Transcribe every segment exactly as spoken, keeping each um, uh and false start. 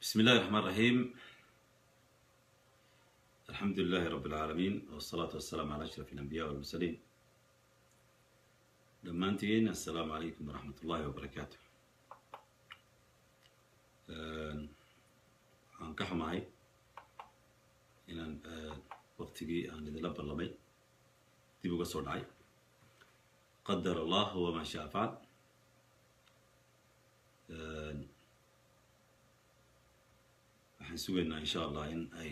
بسم الله الرحمن الرحيم. الحمد لله رب العالمين والصلاة والسلام على أشرف الأنبياء والمرسلين. دمانتين السلام عليكم ورحمة الله وبركاته. عن كحماي إن وقتي أن إذا لب الله مي تبغى قصور عاي قدر الله وما شاء فعل. waxaan sugaynaa insha allah in ay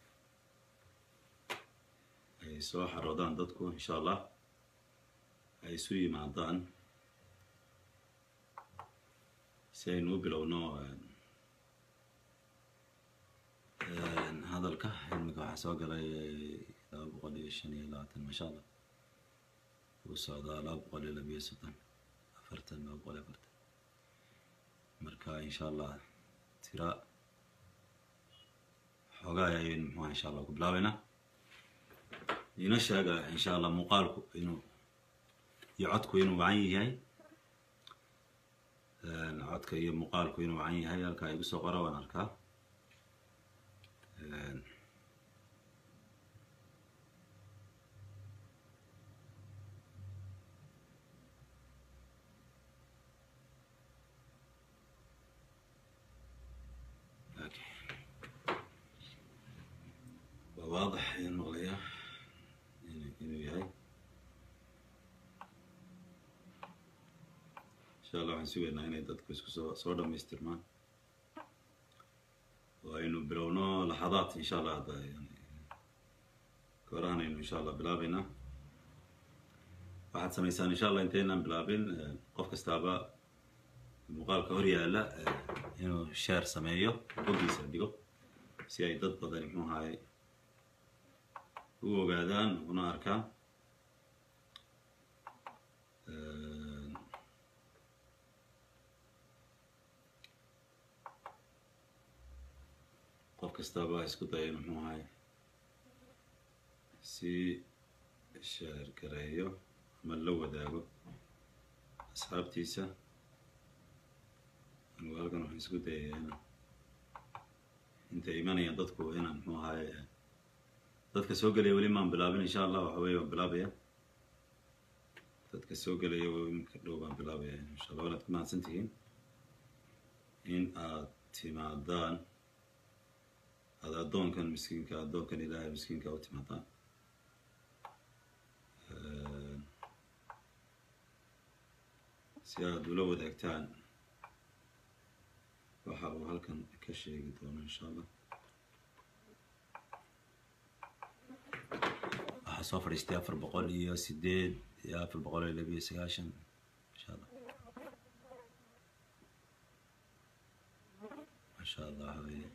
ay soo xaroodaan dadku insha allah ay isu yimaadaan si aynu u bilowno hadalka. ilmika waxaa soo galay laba boqol iyo shan iyo labaatan masha allah uu socdaa laba boqol iyo labiyo soddon afartan laba boqol iyo afartan marka insha allah tira xogaa ayaynu muxuu insha allah ku bilaabaynaa. ina sheega insha allah muuqaalku inuu iyo codku inuu wacan yahay codka iyo muuqaalku inuu wacan yahay halkaa igu soo qora waan arkaa. واضح المغلية إنه ياي إن شاء الله حنسوي إن هنا يدك سو صورة مسترمان وإنه بلونا لحظات إن شاء الله هذا يعني كورانا إنه إن شاء الله بلابنا واحد سميسان إن شاء الله انتهينا بلابين قف كستابا المقال كوريا لا إنه شهر سمايو وقي سديو سياي ضد بدل مو هاي وقعدان وناركا qof kastaba isku day inuu muxuu ahay si share gareeyo ama la wadaago asxaabtiisa. anigu halkan waxaan isku dayayaa inta imanayaan dadku inaan muxuu ahay dadka soo galaya weli maan bilaabin insha allah waxa weeye waan bilaabaya dadka soo galaya iminka dhow baan bilaabaya insha allah walaad ku mahadsan tihiin in aad timaadaan aad addoonkan miskiinka addoonkan ilaahay miskiinka u timaadaan si aad ula wadaagtaan waxa uu halkan ka sheegi doono insha allah. soo fadhiistay afar boqol iyo sideed iyo afar boqol iyo labiyo sagaashan insha allah masha allah haye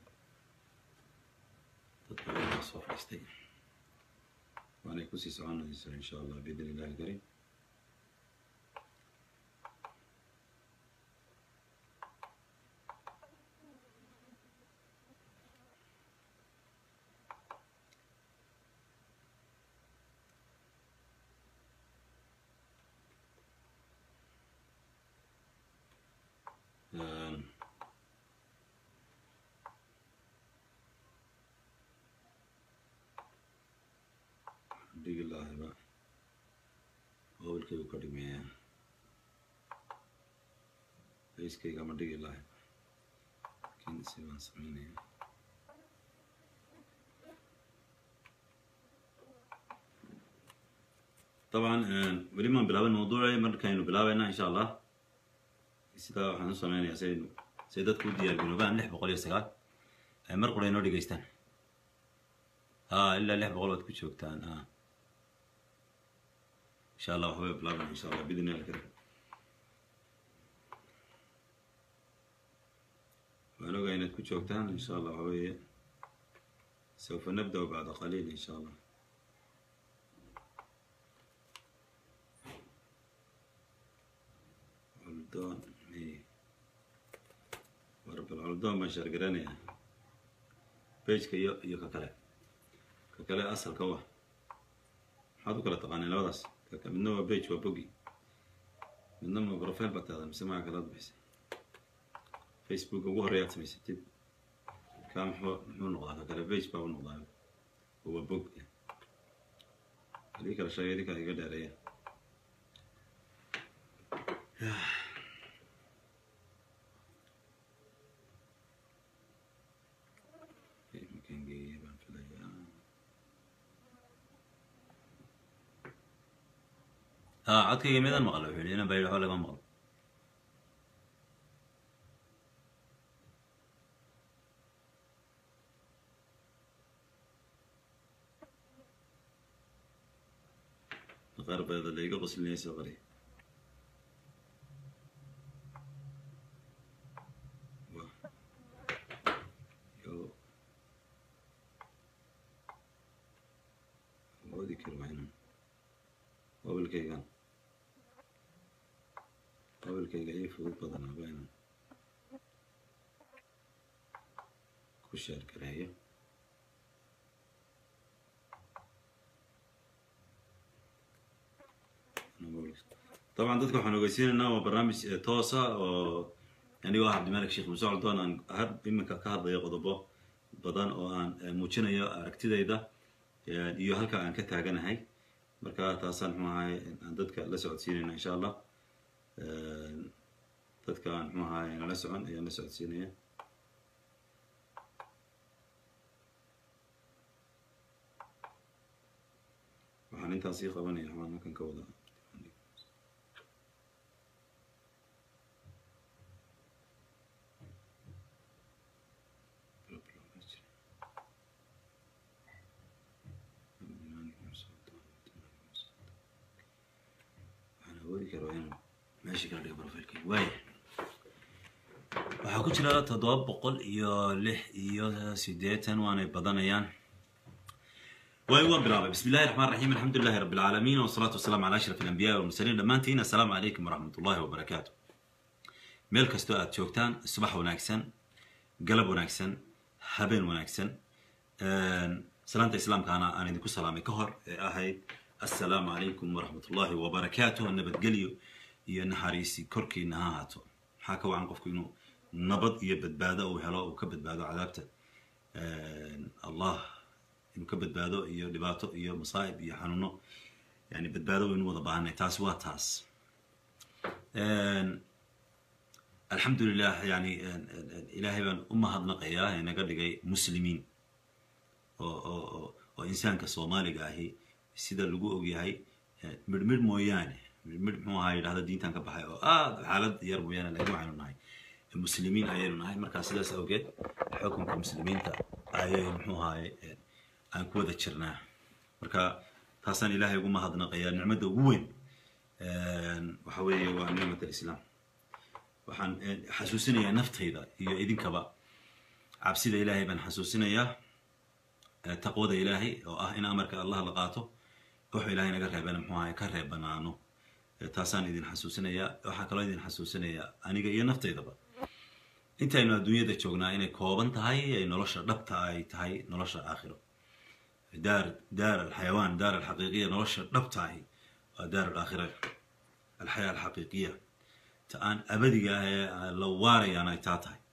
dadka soo fadhiistay waana ku sii soconaysaa insha allah biidni illaahi alkariim. الله بقى أول كيو كريمية إيش كي كمان دقيق الله كين سيبان سميني طبعا ولي ما بلعب الموضوع مر كانوا بلعبنا إن شاء الله سيدا حنوس سميني يا سيد سيدات كودي الجنوبان لح بقول يسقط مر قرينا نودي جيستان ها إلا لح بقول وقت كشوكتان ها إن شاء الله وحبيب بلابنا إن شاء الله بإذن الله الكريم. وأنا قاعد نتكلم وقتان إن شاء الله وحبيب سوف نبدأ بعد قليل إن شاء الله. علدان إيه ورب العلدان ما شرقراني بيج كي يو ككلا ككلا أصل كوا هذا كلا طبعا لا بس منه بيج وبوجي منه بروفيل بتاعه مسمع كلام بس فيسبوك ugu horeeyaad samaysatid كام حو حو نقطة كلا بيج باو نقطة هو بوك هذيك الشيء هذيك هي قدر عليه ممكن جيبان في الأيام ها عاد كي جميدا مغلب حولي أنا بايل حولي ما مغلب غرب هذا اللي يقبص اللي يسوي يو ودي كروعين قبل كي كان قبل كي جاي فوق بدنا بينهم كوشير كراهية طبعا dadka waxaan ogeysiinaynaa waa barnaamij toosa oo yani waa Cabdimalik Sheekh Muuse Caldaan aan har iminka ka hadlayo qodobo badan oo aan muujinayo aragtidayda iyo halka aan ka taaganahay marka taasaan maxay aan dadka la socodsiinayna insha Allah dadka aan maxay la socon ayaan la socodsiinaya waxaan intaas ii qabanaya waxaan kan ka wada ماشي كان لي بروفيلكي واي waxaa ku jira toddoba boqol iyo lix iyo siddeetan waana badanayaan واي وان بلابا بسم الله الرحمن الرحيم الحمد لله رب العالمين والصلاة والسلام على أشرف الأنبياء والمرسلين دمانتين السلام عليكم ورحمة الله وبركاته ميل كستو aad joogtaan subax wanaagsan galab wanaagsan habeen wanaagsan salaanta islaamka ana aan idinku salaamay ka hor ee ahayd assalaamu calaykum waraxmatullaahi wabarakaatuh nabadgelyo iyo naxariisi korkiina ha ahaato maxaa ka wacan qofku inuu nabad iyo badbaado uu helo uu ka badbaado cadaabta allah inuu ka badbaado iyo dhibaato iyo masaa'ib iyo xanuuno yani badbaado waynu wada baahanay taas waa taas alxamdulilah yani ilaahay baan u mahadnaqayaa inaga dhigay muslimiin oo oo oo insaanka soomaaliga ahi sida lagu ogyahay midhmidh mooyaane midhmidh muxuu ahaa yidhahda diintan ka baxay oo aad xaalad yar mooyaane laakiin waxaynu nahay muslimiin ayaynu nahay markaa sidaas awgeed xukunka muslimiinta ayay muxuu ahaaye aan ku wada jirnaa marka taasaan ilaahay ugu mahadnaqayaa nicmadda ugu weyn waxa weeye waa nicmada islaam waxaan xasuusinayaa naftayda iyo idinkaba cabsida ilaahay baan xasuusinayaa taqwada ilaahay oo ah in amarka allah la qaato wuxuu ilaahay naga reebana muxuu ahay ka reebanaano taasaan idin xasuusinayaa waxaa kaloo idin xasuusinayaa aniga iyo naftaydaba intaynu adduunyada joognaa inay kooban tahay ay nolosha dhabta ay tahay nolosha aakhiro daar daar alxayawaan daar alxaqiiqiya nolosha dhabta ahi waa daar alaakhira alxayaa alxaqiiqiya ta aan abadiga ah la waarayaan ay taa tahay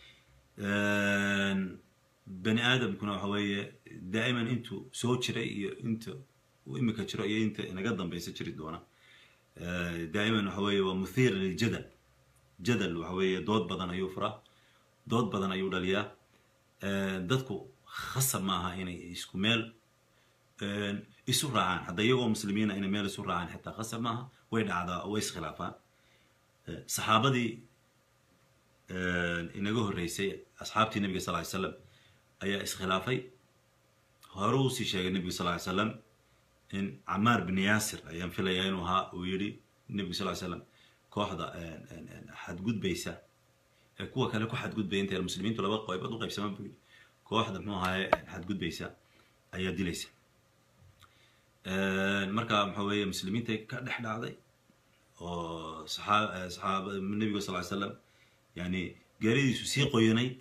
bani aadamkuna waxa weeye daa'iman intuu soo jiray iyo inta uu imika jiro iyo inta inaga dambaysa jiri doona daa'iman waxa weeye waa muthiir liljadal jadal waxa weeye dood badan ayuu furaa dood badan ayuu dhaliyaa dadku khasab maaha inay isku meel isu raacaan hadda iyagoo muslimiina inay meel isu raacaan xitaa khasab maaha way dhacdaa way iskhilaafaan saxaabadii inaga horreysay asxaabtii nabiga sal ly slam ayaa iskhilaafay hore uu sii sheegay nebiga sal ly slam in camaar bin yaasir ayaan filayaa inuu ahaa uu yidhi nebiga sal ly slam kooxda xadgudbaysa ee kuwa kale ku xadgudbaya intay muslimiintu laba qaybood u qaybsamaan buu yidhi kooxda muxuu ahaaye xadgudbaysa ayaa dilaysa marka waxa weeye muslimiintay ka dhex dhacday oo saxaab saxaab nebiga sal ly slam yani gaaridiisu sii qoyanayd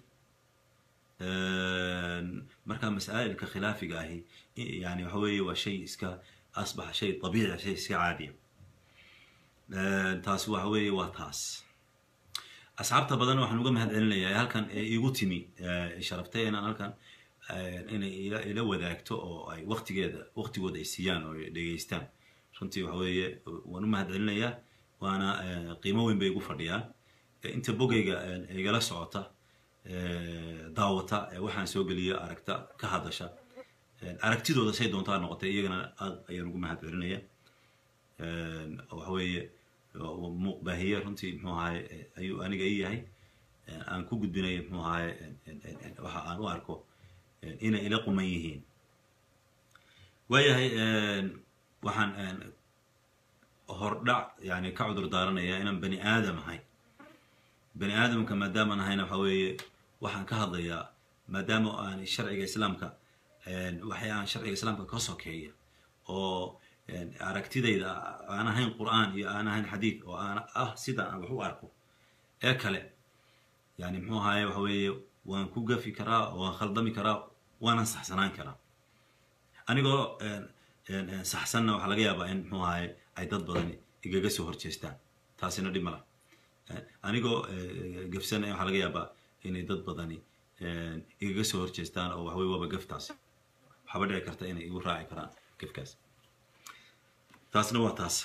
marka masaa'ilka khilaafiga ahi yani waxa weeye waa shay iska asbaxa shay dabiici shay iska caadiya taas waxa weeye waa taas asxaabta badan waxaan uga mahadcelinayaa halkan igu timi sharaftay inaan halkan inay ila wadaagto oo ay waqtigeeda waqtigooda ay siiyaan oo ay dhageystaan runtii waxa weeye waan u mahadcelinayaa waana qiimo weyn bay igu fadhiyaan inta bogayga igala socota daawata waxaan soo geliya aragta ka hadasha aragtidooda say doontaa noqotay iyagana aad ayaan ugu mahadcelinayaa waxa weeye muuq baahiye runtii muxuu ahaay ayuu aniga ii yahay aan ku gudbinayo muxuu ahaay waxa aan u arko inay ila quman yihiin waayahay waxaan hordhac yani ka cudur daaranayaa inaan bani aadam ahay bani aadamka maadaamaan ahayna waxa weeye waxaan ka hadlayaa maadaama aan sharciga islaamka waxay aan sharciga islaamka ka sokeeya oo aragtidayda aan ahayn qur'aan iyo aan ahayn xadiid oo aan ah sida aan wax u arko ee kale yani muxuu ahaay waxa weeye waan ku gafi karaa waan khaldami karaa waanan saxsanaan karaa anigoo saxsanna waxaa laga yaabaa in muxuu ahaay ay dad badan igaga soo horjeestaan taasina dhib mala anigoo gafsan waxaa laga yaabaa inay dad badani igaga soo horjeestaan oo waxaweye waaba gaftaasi waxaaba dhici karta inay igu raaci karaan gafkaas taasna waa taas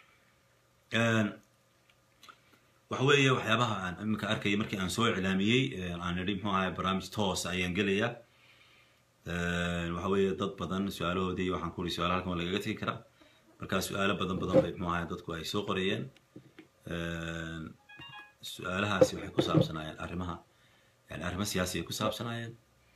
waxa weeye waxyaabaha aan iminka arkaya markii aan soo iclaamiyey aan idhi muxuu ahaay barnaamij toos ayaan gelayaa waxa weeye dad badan su-aalahoodii waxaan ku uri su-aala halkan waa lagaga tegi karaa markaa su-aalo badan badan bay muxuu ahaay dadku ay soo qorayeen su-aalahaasi waxay ku saabsanaayeen arrimaha yani arrimo siyaasi ay ku saabsanaayeen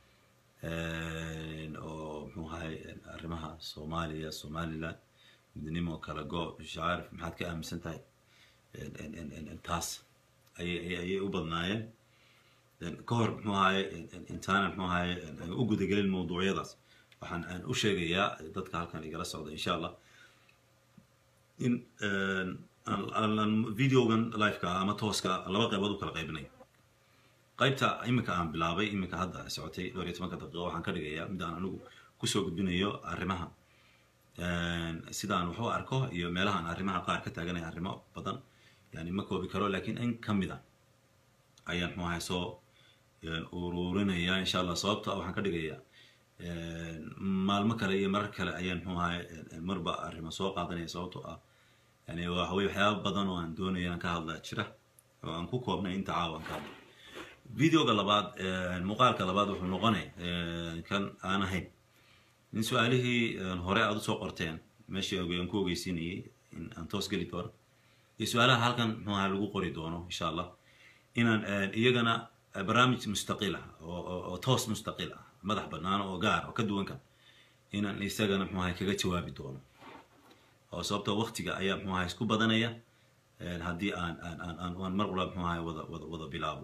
oo muxuu ahaay arrimaha soomaaliya somaliland midnimo kala go shacaarif maxaad ka aaminsan tahay taas ayay ayay u badnaayeen ka hor muxuu ahaay intaana muxuu ahaay u gudagelin mawduucyadaas waxaan aan u sheegayaa dadka halkan igala socda insha allah in aan videogan liveka ama tooska laba qaybood u kala qaybinayo qaybta iminka aan bilaabay iminka hadda socotay dhowr iyo tobanka daqiiqo waxaan ka dhigayaa mid aan anigu kusoo gudbinayo arrimaha sidaan wax u arko iyo meelaha aan arrimaha qaar ka taaganay arrimo badan yani ma koobi karo laakiin in ka mid a ayaan muxuu ahay soo ururinaya insha allah sababta waxaan ka dhigayaa maalmo kale iyo marar kale ayaan muxuu ahay marba arrimo soo qaadanaya sababtoo ah yani waxa weye waxyaaba badan oo aan doonayo inaan ka hadla jira oo aan ku koobnay inta caawa aan ka hadla videoga labaad muuqaalka labaad wuxuu noqonay kan aan ahayn in su-aalihii hore aad usoo qorteen meeshii aan ku ogeysiinayay in aan toos geli doono iyo su-aalaha halkan muxuu ahaa lagu qori doono insha allah inaan iyagana barnaamij mustaqil ah oo toos mustaqil ah madax bannaan oo gaar oo ka duwan kan inaan isagana muxuu ahay kaga jawaabi doono oo sababta waqtiga ayaa muxuu ahay isku badanaya haddii aan aan aan aan mar walba muxuu ahay wada wada wada bilaabo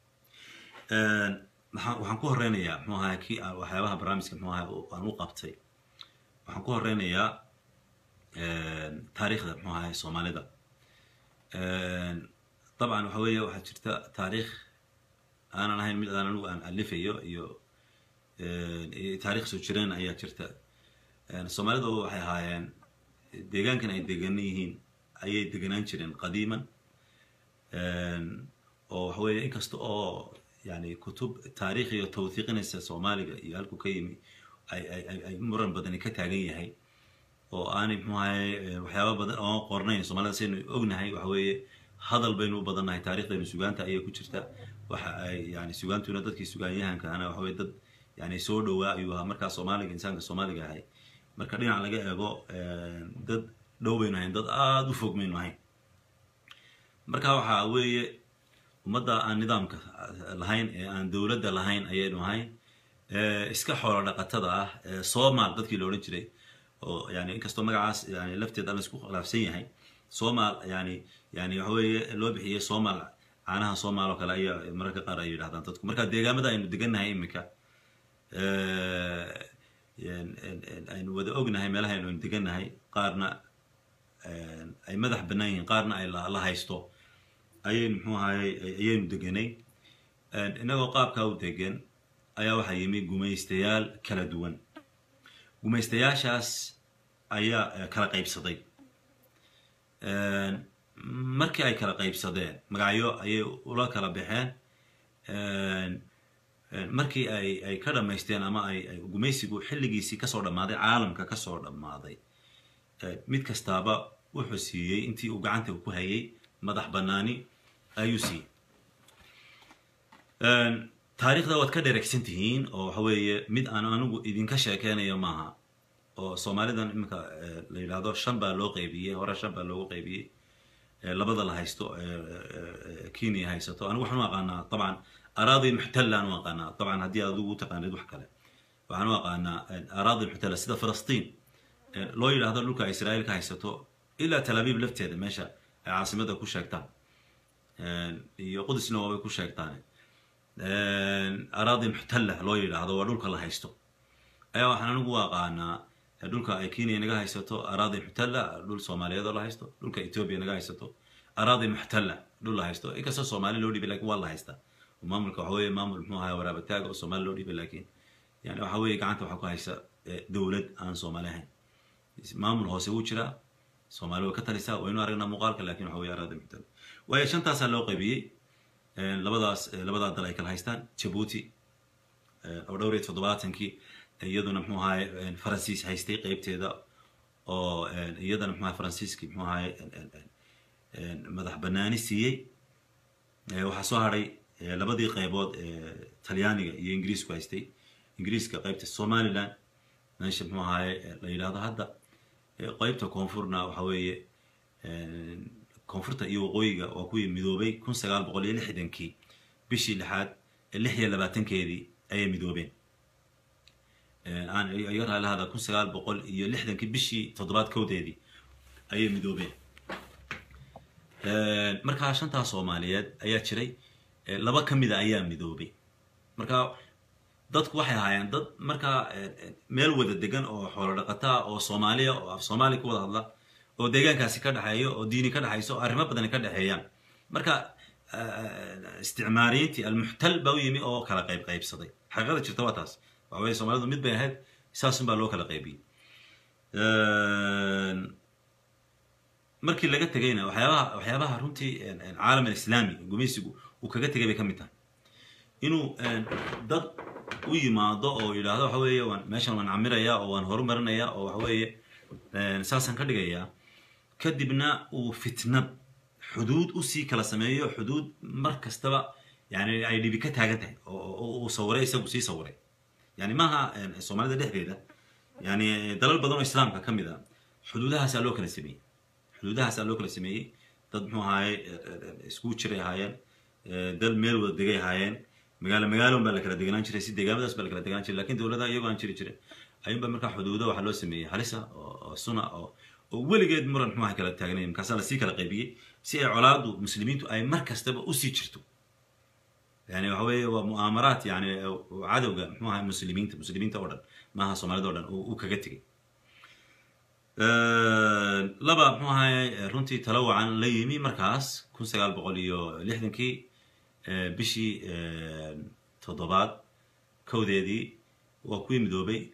waxaan ku horeynayaa muxuu ahay kii waxyaabaha barnaamijka muxuu ahay aan u qabtay waxaan ku horeynayaa taariikhda muxuu ahay soomaalida dabcan waxa weeye waxaa jirta taariikh aanan ahayn mid aan anigu aan alifayo iyo taariikh soo jireen ayaa jirta soomaalida waxay ahaayeen deegaankan ay degan yihiin ayay deganaan jireen qadiiman oo waxa weeye inkasta oo yani kutub taariikh iyo tawthiiqinaysa soomaaliga iyo halku ka yimi ay ay ay muran badani ka taagan yahay oo aanay muxuu ahay waxyaaba badan oo qornayn soomaalida saynu ognahay waxa weeye hadal baynu u badannahay taariikhdaynu sugaanta ayay ku jirta waxa ay yani sugaantuna dadkii sugaanyahankana waxa weye dad yani soo dhowaa ayuu ahaa markaa soomaaliga insaanka soomaaliga ahay marka dhinac laga eego dad dhow baynu ahayn dad aada u fog maynu ahayn marka waxa weeye ummadda aan nidaamka lahayn ee aan dowladda lahayn ayaynu ahayn iska xoolo dhaqatada ah soomaal dadkii la odhan jiray oo yani inkastoo magacaas yani lafteed aan isku khilaafsan yahay soomaal yani yani waxa weeye loo bixiyey soomaal caanaha soomaal oo kale ayaa mararka qaar ay yidhahdaan dadku marka deegaamada aynu degannahay iminka aynu wada ognahay meelaha aynu degannahay qaarna ay madax bannaan yihiin qaarna ay la haysto ayaynu muxuu ahay ayaynu deganay inagoo qaabkaa u degan ayaa waxaa yimi gumaystayaal kala duwan gumaystayaashaas ayaa kala qaybsaday markii ay kala qaybsadeen magacyo ayay ula kala baxeen markii ay ay ka dhamaysteen ama ay gumaysigu xilligiisii kasoo dhammaaday caalamka kasoo dhammaaday mid kastaaba wuxuu siiyey intii uu gacanta ku hayay madax banaani ayuu siiyey taariikhda waad ka dheregsan tihiin oo waxa weeye mid aan anigu idinka sheekeynayo maaha oo Soomaalidan imika la yiraahdo shan baa loo qaybiyay hore shan baa loogu qaybiyay labada la haysto Kenya haysto anigu waxaan u aqaanaa طبعا أراضي محتلة أنا وقنا طبعا هدي أدو تقان يدو حكله وأنا وقنا أراضي محتلة سيدا فلسطين لو يلا هذا لوكا إسرائيل كهيستو إلا تل أبيب لفت هذا ماشى عاصمتها كل شيكتان يقدس نوابي كل شيكتان أراضي محتلة لو يلا هذا ولوكا الله هيستو أيوة إحنا نقول وقنا لوكا كينيا نجا هيستو أراضي محتلة لول صوماليا الله هيستو لوكا إثيوبيا نجا هيستو أراضي محتلة لول هيستو إيه كسر صومالي لودي بلاك والله هيستا ومامل كحوي مامل محوها ورا بتاعه وصومال لودي بلاكين يعني وحوي قعدت وحكوا هيسا دولة عن صومالهن مامل هو سوتشرا صومال وكترسا وينو أرينا مقالك لكن حوي أراضي محتل وهي شن تاسع لو قبي لبضاس لبضا دلايك الهايستان جيبوتي أو دورة فضبات إنكي يدنا محوها فرنسيس هايستي قيبتي ذا أو يدنا محوها فرنسيسكي محوها مدح بناني سيء وحصوهاري labadii qaybood ee Talyaaniga iyo Ingiriisku haystay Ingiriiska qaybta Somaliland meesha muxuu ahaay la yiraahdo hadda qaybta koonfurna waxa weeye koonfurta iyo waqooyiga oo ku midoobay kun sagaal boqol iyo lixdan-kii bishii lixaad lix iyo labaatan-keedii ayay midoobeen aan ayara lahada kun sagaal boqol iyo lixdan-kii bishii toddobaad kowdeedii ayay midoobeen markaa shanta Soomaaliyeed ayaa jiray laba kamida ayaa midoobay marka dadku waxay ahaayeen dad marka meel wada degan oo xoolo dhaqataa oo Soomaaliya oo af Soomaali ku wada hadla oo deegaankaasi ka dhaxeeyo oo diini ka dhaxayso arrimo badan ka dhaxeeyaan marka isticmaariintii almuhtal baa yimi oo kala qayb qaybsaday xaqada jirta waa taas waxa weeye Soomaalidu mid bay ahayd saasun baa loo kala qaybiyay markii laga tagayna waxyaabaha waxyaabaha runtii caalamka islaami gumaysigu وكذا تجيب كم تان إنه ضد ويما ضاء أو إلى هذا حويه وان ماشان وان عمرة يا أو وان هرم مرنا يا أو حويه ساسا كده جايا كدبنا وفتنة حدود أسي كلا سماية حدود مركز تبع يعني اللي بكت حاجته أو صورة يسوي سي صورة يعني ماها الصومال ده ده يعني دلال بدون الإسلام كم ذا حدودها سألوك السمية حدودها سألوك السمية تضمن هاي سكوتشري هاي دل ميل ودقي هاين مقالة مقالة وبلا كلا دقنان شري سيد دقابة بس بلا كلا دقنان شري لكن دولة يجوا عن شري شري أيام بمركا حدوده وحلو سمية حلسة الصنع أو أول جد مرة نحوها كلا تاجنين مكسر سي كلا قيبية سي علاض ومسلمين تو أي مركز تبع أسي شرتو يعني وحوي ومؤامرات يعني وعدو جا نحوها مسلمين مسلمين تورد ما ها صومالي دورد وكجتري أه لبا نحوها رنتي تلوع عن ليمي مركز كون سجال بقوليو لحدن كي بشي تضباط كوديدي وكوي مدوبي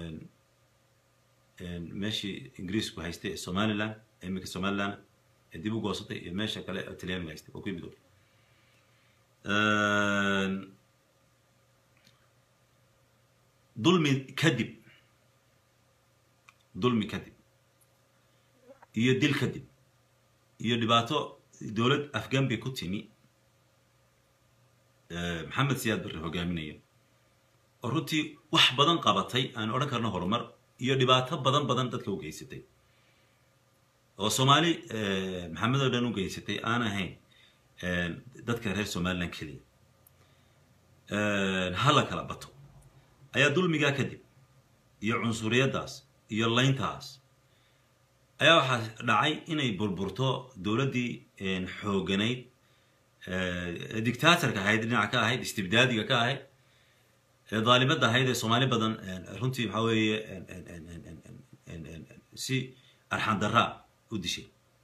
ماشي إنجليز كهيستي سوماليلاند إمك سوماليلاند ديبو قوسطي ماشي كلا تليان كهيستي وكوي مدوبي ظلم كذب ظلم كذب يدي الكذب يدي باتو دولة أفغان بيكوتيني محمد سياد بري هوغامينيا runtii wax badan qabatay aan oran karno horumar iyo dhibaato badan badan dadka u geysatay oo Soomaali maxamed oo dhan u geysatay aan ahayn dadka reer Soomaaliland kaliya hala kala bato ayaa dulmiga kadib iyo cunsuriyadaas iyo layntaas ayaa waxa dhacay inay burburto dawladii xooganayd dictatorka ahayd dhinaca ka ahayd istibdaadiga ka ahayd ظالمات هيدا الصومالي بدن رنتي بحاول سي أرحان درا ودي شيء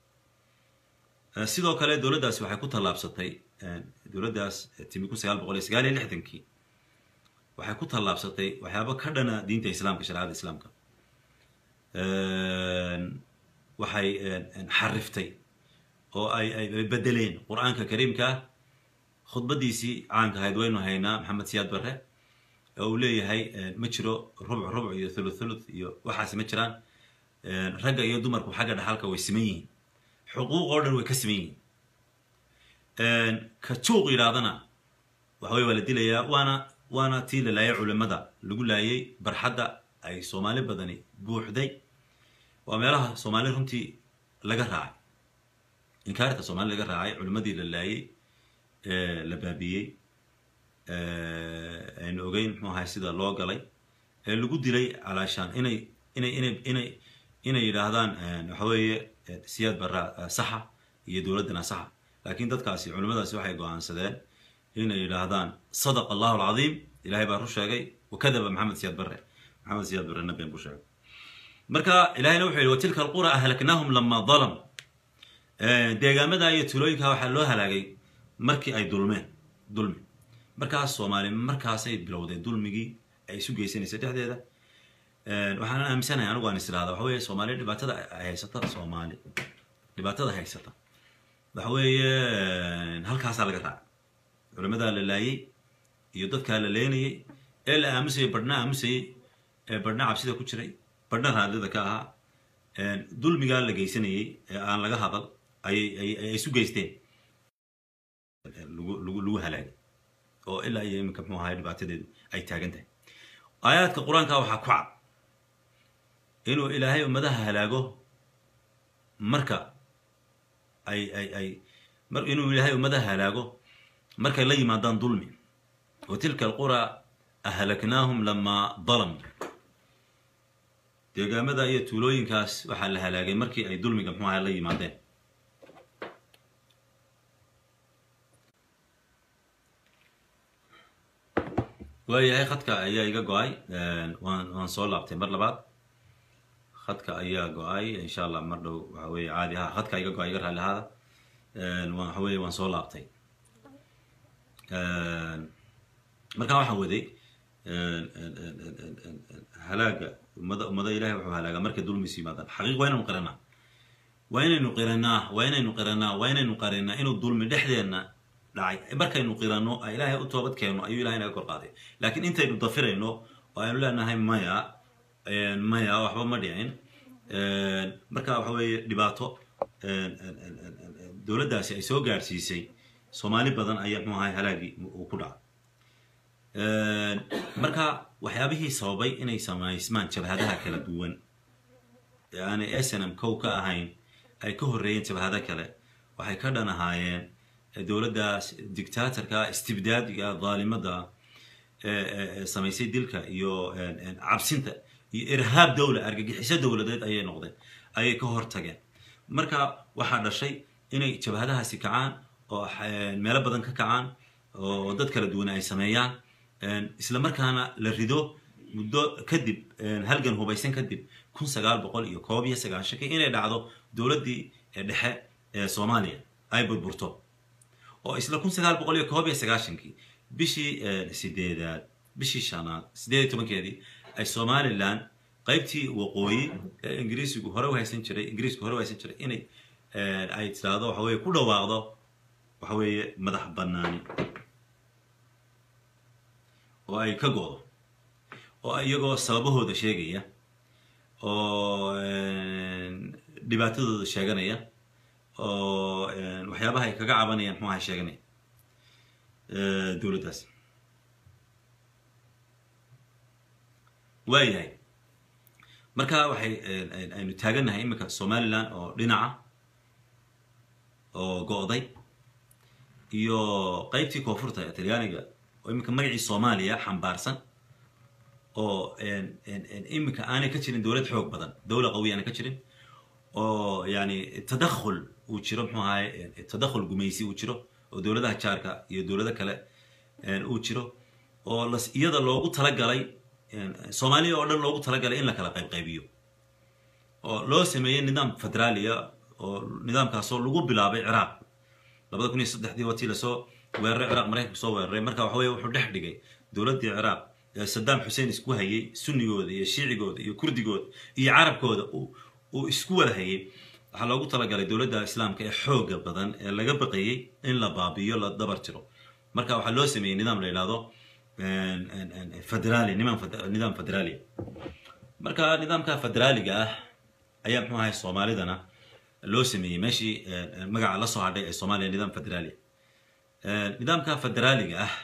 سيدو كله دولة داس وحكوا طلاب سطي دولة داس تيميكو سيال بقولي سيالي اللي حتنكي وحكوا طلاب سطي وحيابا كردنا دين الإسلام كشريعة الإسلام كا وحي حرفتي oo ay ay bedeleen quraanka kariimka khudbadiisii caanka ahayd waynu haynaa maxamed siyaad barre oo uu leeyahay ma jiro rubuc rubuc iyo thuluth thuluth iyo waxaas ma jiraan ragga iyo dumarku xagga dhaxalka way siman yihiin xuquuq oo dhan way ka siman yihiin ka tuuq yiraadana waxa way wala dilayaa waana waana tii la laayay culimada lagu laayay barxadda ay Soomaali badani buuxday waa meelaha Soomaali runtii laga raacay inkaarta Soomaali laga raacay culimadii la laayay ee la baabiyay ee aan ogeyn maxaa sida loo galay ee lagu dilay alaashan inay inay inay inay inay yiraahdaan waxa weeye siyaad barra saxa iyo dawladana saxa laakiin dadkaasi culimadaasi waxay go'aansadeen inay yiraahdaan sadaqa Allahu al-azim ilaahay baa rusheegay wakadaba maxamed siyaad barre maxamed siyaad barre nabiga buu sheegay marka ilaahayna wuxuu yiri tilka al-qura ahlaknahum lamma zalam deegaamada iyo tulooyinka waxa loo halaagay markii ay dulmeen dulmi markaas Soomaali markaas ay bilowday dulmigii ay isu geysanaysa dhexdeeda ee waxaan aaminsanahay anigu aan israada waxa weeye Soomaali dhibaatada ay haysata Soomaali dhibaatada haysata waxa weeye halkaas laga raacay culimada la laayay iyo dadka la leenayay ee la aamusay barna aamusay ee barna cabsida ku jiray barna raadada ka aha ee dulmiga la geysanayay ee aan laga hadal ay ay isu geysteen lagu lagu lagu halaagay oo ilaa ay imka muxuu ahaa dhibaatadeedu ay taagan tahay aayaadka quraanka waxa ku cad inuu ilaahay ummadaha halaago marka ay ay ay mar inuu ilaahay ummadaha halaago marka la yimaadaan dulmi وتلك القرى أهلكناهم لما ظلموا deegaamada iyo tuulooyinkaas waxa la halaagay markii ay dulmiga muxuu ahaa la yimaadeen waayahay khadka ayaa iga go'ay waan waan soo laabtay mar labaad khadka ayaa go'ay insha Allah mar dhow waxa weeye caadi ah khadka iga go'ay iga raali hada waan waxa weeye waan soo laabtay marka waxaan waday halaaga umada umada Ilaahay wuxuu halaaga markay dulmi yimaadaan xaqiiq waa inaynu qiranaa waa inaynu qiranaa waa inaynu qiranaa waa inaynu qarinaa inuu dulmi dhexdeena dhacay markaynu qirano Ilaahay u toobad keeno ayuu Ilaahay naga kor qaaday laakiin intaynu dafirayno oo aynu leenahay maya maya waxba ma dhicin marka waxa weeye dhibaato dawladdaasi ay soo gaarsiisay Soomaali badan ayaa muxuu ahaa halaagi uu ku dhacay marka waxyaabihii sababay inay samaysmaan jabhadaha kala duwan yaani S N M kow ka ahayn ay ka horeeyeen jabhada kale waxay ka dhanahaayeen dawladdaas dictatorka istibdaadiga dhaalimada ee samaysay dilka iyo cabsinta iyo irhaab dawla argagixisada dawladeed ayay noqdeen ayay ka hortageen marka waxa dhashay inay jabhadahaasi kacaan oo meelo badan ka kacaan oo dad kala duwan ay sameeyaan isla markaana la rido muddo kadib halgan hubaysan kadib kun sagaal boqol iyo koob iyo sagaashan inay dhacdo dawladii dhexe ee Soomaaliya ay burburto oo isla kun sagaal boqol iyo koob iyo sagaashan bishii sideedaad bishii shanaad sideed iyo tobankeedii ay Somaliland qaybtii waqooyi ee Ingiriisigu hore u haysan jiray Ingiriisku hore u haysan jiray inay ay tiraado waxa weeye ku dhawaaqdo waxa weeye madax banaani oo ay ka goodo oo iyagoo sababahooda sheegaya oo dhibaatadooda sheeganaya oo waxyaabaha ay kaga cabanayaan muxuu ahaa sheeganaya dawladdaas waayahay marka waxay aynu taaganahay imika Somaliland oo dhinaca oo go'day iyo qaybtii koonfurta ee Talyaaniga oo imika magacii Soomaaliya xambaarsan oo en en imika aanay ka jirin dawlad xoog badan dawlad qawi aan ka jirin oo yani tadakhul uu jiro muxuu ahaa tadakhul gumaysi uu jiro oo dawladaha jaarka iyo dawladaha kale uu jiro oo las iyada loogu talagalay Soomaaliya oo dhan loogu talagalay in la kala qayb qaybiyo oo loo sameeyay nidaam federaaliya oo nidaamkaas oo lagu bilaabay Ciraaq labada kun iyo saddex wati la soo weeraray Ciraaq Mareykanka soo weeraray marka waxa weeye wuxuu dhex dhigay dawladda Ciraaq Saddam Hussein isku hayay Sunnigooda iyo Shiicigooda iyo Kurdigooda iyo Carabkooda uu isku wada hayay waxaa loogu talagalay dowladda islaamka ee xooga badan ee laga baqayey in la baabiyo la dabar jiro marka waxaa loo sameeyey nidaam la yidhaahdo federaali nidaam nidaam federaali marka nidaamka federaaliga ah ayaa muxuu ahay soomaalidana loo sameeyey meeshii magaca la soo hadhay ee soomaaliya nidaam federaali nidaamka federaaliga ah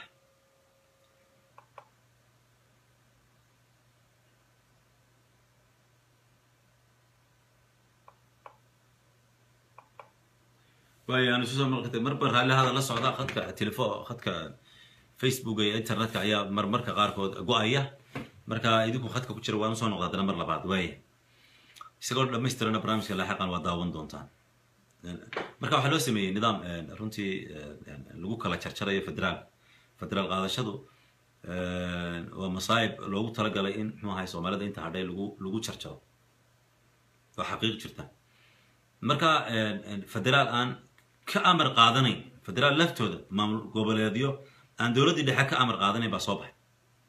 ويعني شو اسمه مربر هلا هذا لا سعودة خدك تليفون خدك فيسبوك انترنت يا مر مركا قاركود قوايا مركا يديكو خدك كجير وان سو نقدنا مر لبعض واي isagoo dhameystirana barnaamijka laaxiqan waa daawan doontaan marka waxa loo sameeyay nidaam runtii lagu kala jarjarayo federaal federaal qaadashadu waa masaayib loogu talagalay in muxuu ahay Soomaalida inta hadhay lagu lagu jarjaro waa xaqiiq jirta marka federaal aan ka amar qaadanayn federaal laftooda maamul goboleedyo aan dawladda dhexe ka amar qaadanayn baa soo baxay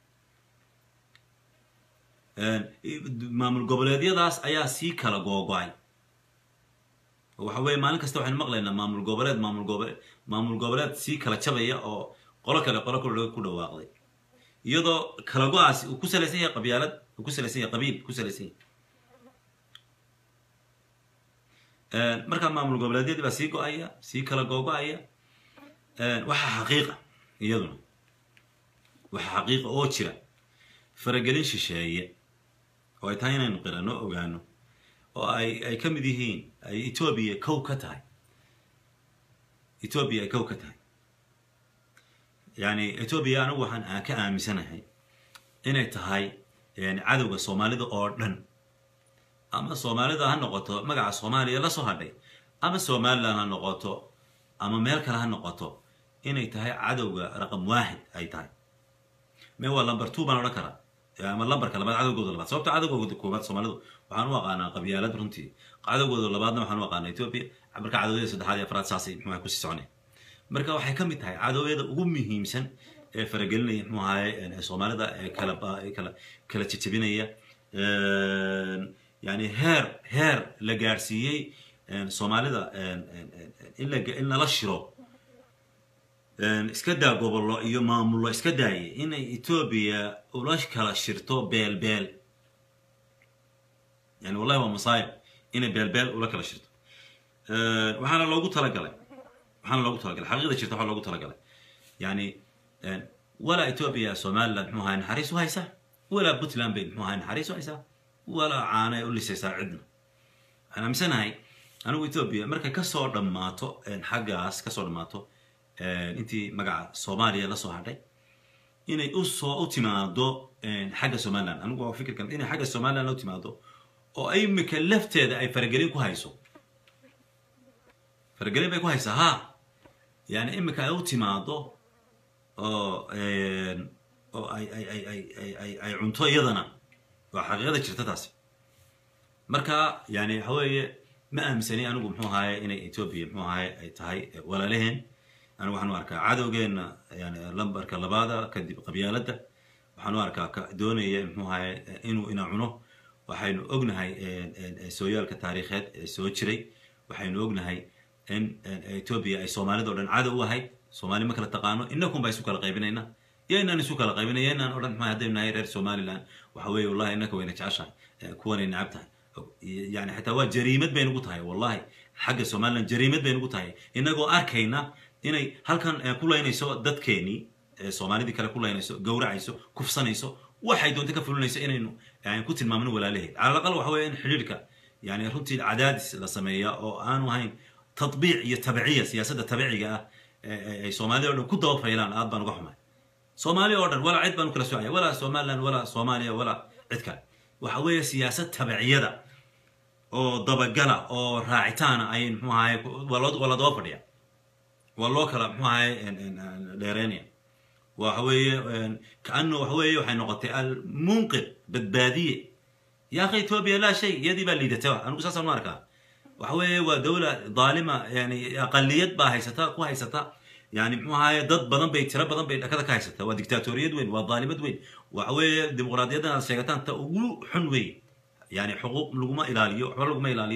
maamul goboleedyadaas ayaa si kala googo'ay waxa weeye maalin kasta waxaan maqlaynaa maamul goboleed maamul goboleed maamul goboleed si kala jabaya oo qolo kale qolo kale ku dhawaaqday iyadoo kala go'aas uu ku salaysan yahay qabyaalad uu ku salaysan yahay qabiil ku salaysan yahay marka maamul goboleedyadii baa sii go'aya sii kala googo'aya waxa xaqiiqa iyaduna waxa xaqiiqa oo jira faragelin shisheeye oo ay tahay inaynu qirano ogaano oo ay ay ka mid yihiin ay Ethiopia kow ka tahay Ethiopia kow ka tahay yani Ethiopia anigu waxaan ka aaminsanahay inay tahay yani cadawga Soomaalida oo dhan ama Soomaalida ha noqoto magaca Soomaaliya la soo hadhay ama Somaliland ha noqoto ama meel kale ha noqoto inay tahay cadawga raqam واحد ay tahay ma waa number two baan oran karaa ama lambarka labaad cadawgooda labaad sababta cadawgooda koobaad Soomaalidu waxaan u aqaanaa qabyaalad runtii cadawgooda labaadna waxaan u aqaanaa Ethiopia marka cadawgooda saddexaad iyo afraad saasi muxuu ku sii soconay marka waxay ka mid tahay cadawgeeda ugu muhiimsan ee faragelinaya muxuu ahay Soomaalida ee kala kala kala jajabinaya يعني هير هير لجارسية Soomaalida in la in la shiro iska daa gobollo iyo maamullo iska daayay inay Ethiopia ulash kala shirto beel beel yani wallahi waa masaayib inay beel beel ula kala shirto waxaana loogu talagalay waxaana loogu talagalay xaqiiqda jirta waxa loogu talagalay yani wala Ethiopia Somaliland muxuu ahay naxariis u haysa wala Puntland bay muxuu ahay naxariis u haysa wala caana u lisaysa cidna ana misanahay anigu Ethiopia markay ka soo dhamaato xaggaas ka soo dhamaato intii magaca Soomaaliya la soo hadhay inay u soo u timaado xagga Somaliland anigu waa fikirkan inay xagga Somaliland u timaado oo ay mikallafteeda ay faragelin ku hayso faragelin bay ku haysaa ha yani imika ay u timaado oo oo ay ay ay ay ay ay cunto iyadana waa xaqiiqada jirta taasi marka yani waxa weeye ma aaminsani anigu muxuu ahaay inay Ethiopia muxuu ahaay ay tahay walaalaheen anigu waxaan u arkaa cadawgeena yani lambarka labaada kadib qabyaalada waxaan u arkaa doonaya muxuu ahaay inuu ina cuno waxaynu ognahay sooyaalka taariikheed ee soo jiray waxaynu ognahay in Ethiopia ay Soomaalida oo dhan cadow u ahayd Soomaali ma kala taqaano inakum baa isu kala qaybinayna yeenan isu kala qaybinayna oo dhan ma hadaynahay reer Somaliland waxa weeye wallahi inaka wayna jeceshahay kuwana nacabtahay يعني حتى waa jariimad bay nagu tahay wallahi xagga Somaliland jariimad bay nagu tahay inagoo arkayna inay halkan ku leynayso dadkeeni Soomaalidii kale ku leynayso gowracayso kufsanayso waxay doonta ka fulinayso inaynu yani ku tilmaamno walaalaheed على الأقل waxa weeye in xiriirka yani runtii cadaadis la sameeyo oo aanu ahayn tatbiic iyo tabciya siyaasadda tabciga ah ay Soomaalida oo ku daba faylaan aad baan uga xumahay Soomaaliya oo dhan wala cid baan kala soocay wala Somaliland wala Soomaaliya wala cid kale waxa weeye siyaasad tabciyada oo dabagala oo raacitaana ay muxuu ahay wala daba fadhiya wala kala muxuu ahay dheereynaya waxa weeye kaanu waxa weeye waxay noqotay al munqid badbaadiye ya akhi Ethiopia la shay yadi baa liidataa anigu saasaan ma arkaa waxa weeye waa dawla dhaalima yani aqaliyad baa haysata ku haysata يعني محايا ضد بدن بيت ترى بدن بيت كذا كايسة وديكتاتورية وين وظالمة وين وعوية ديمقراطية أنا سيجتان تقول حنوي يعني حقوق لقمة إلاليو حقوق لقمة إلاليو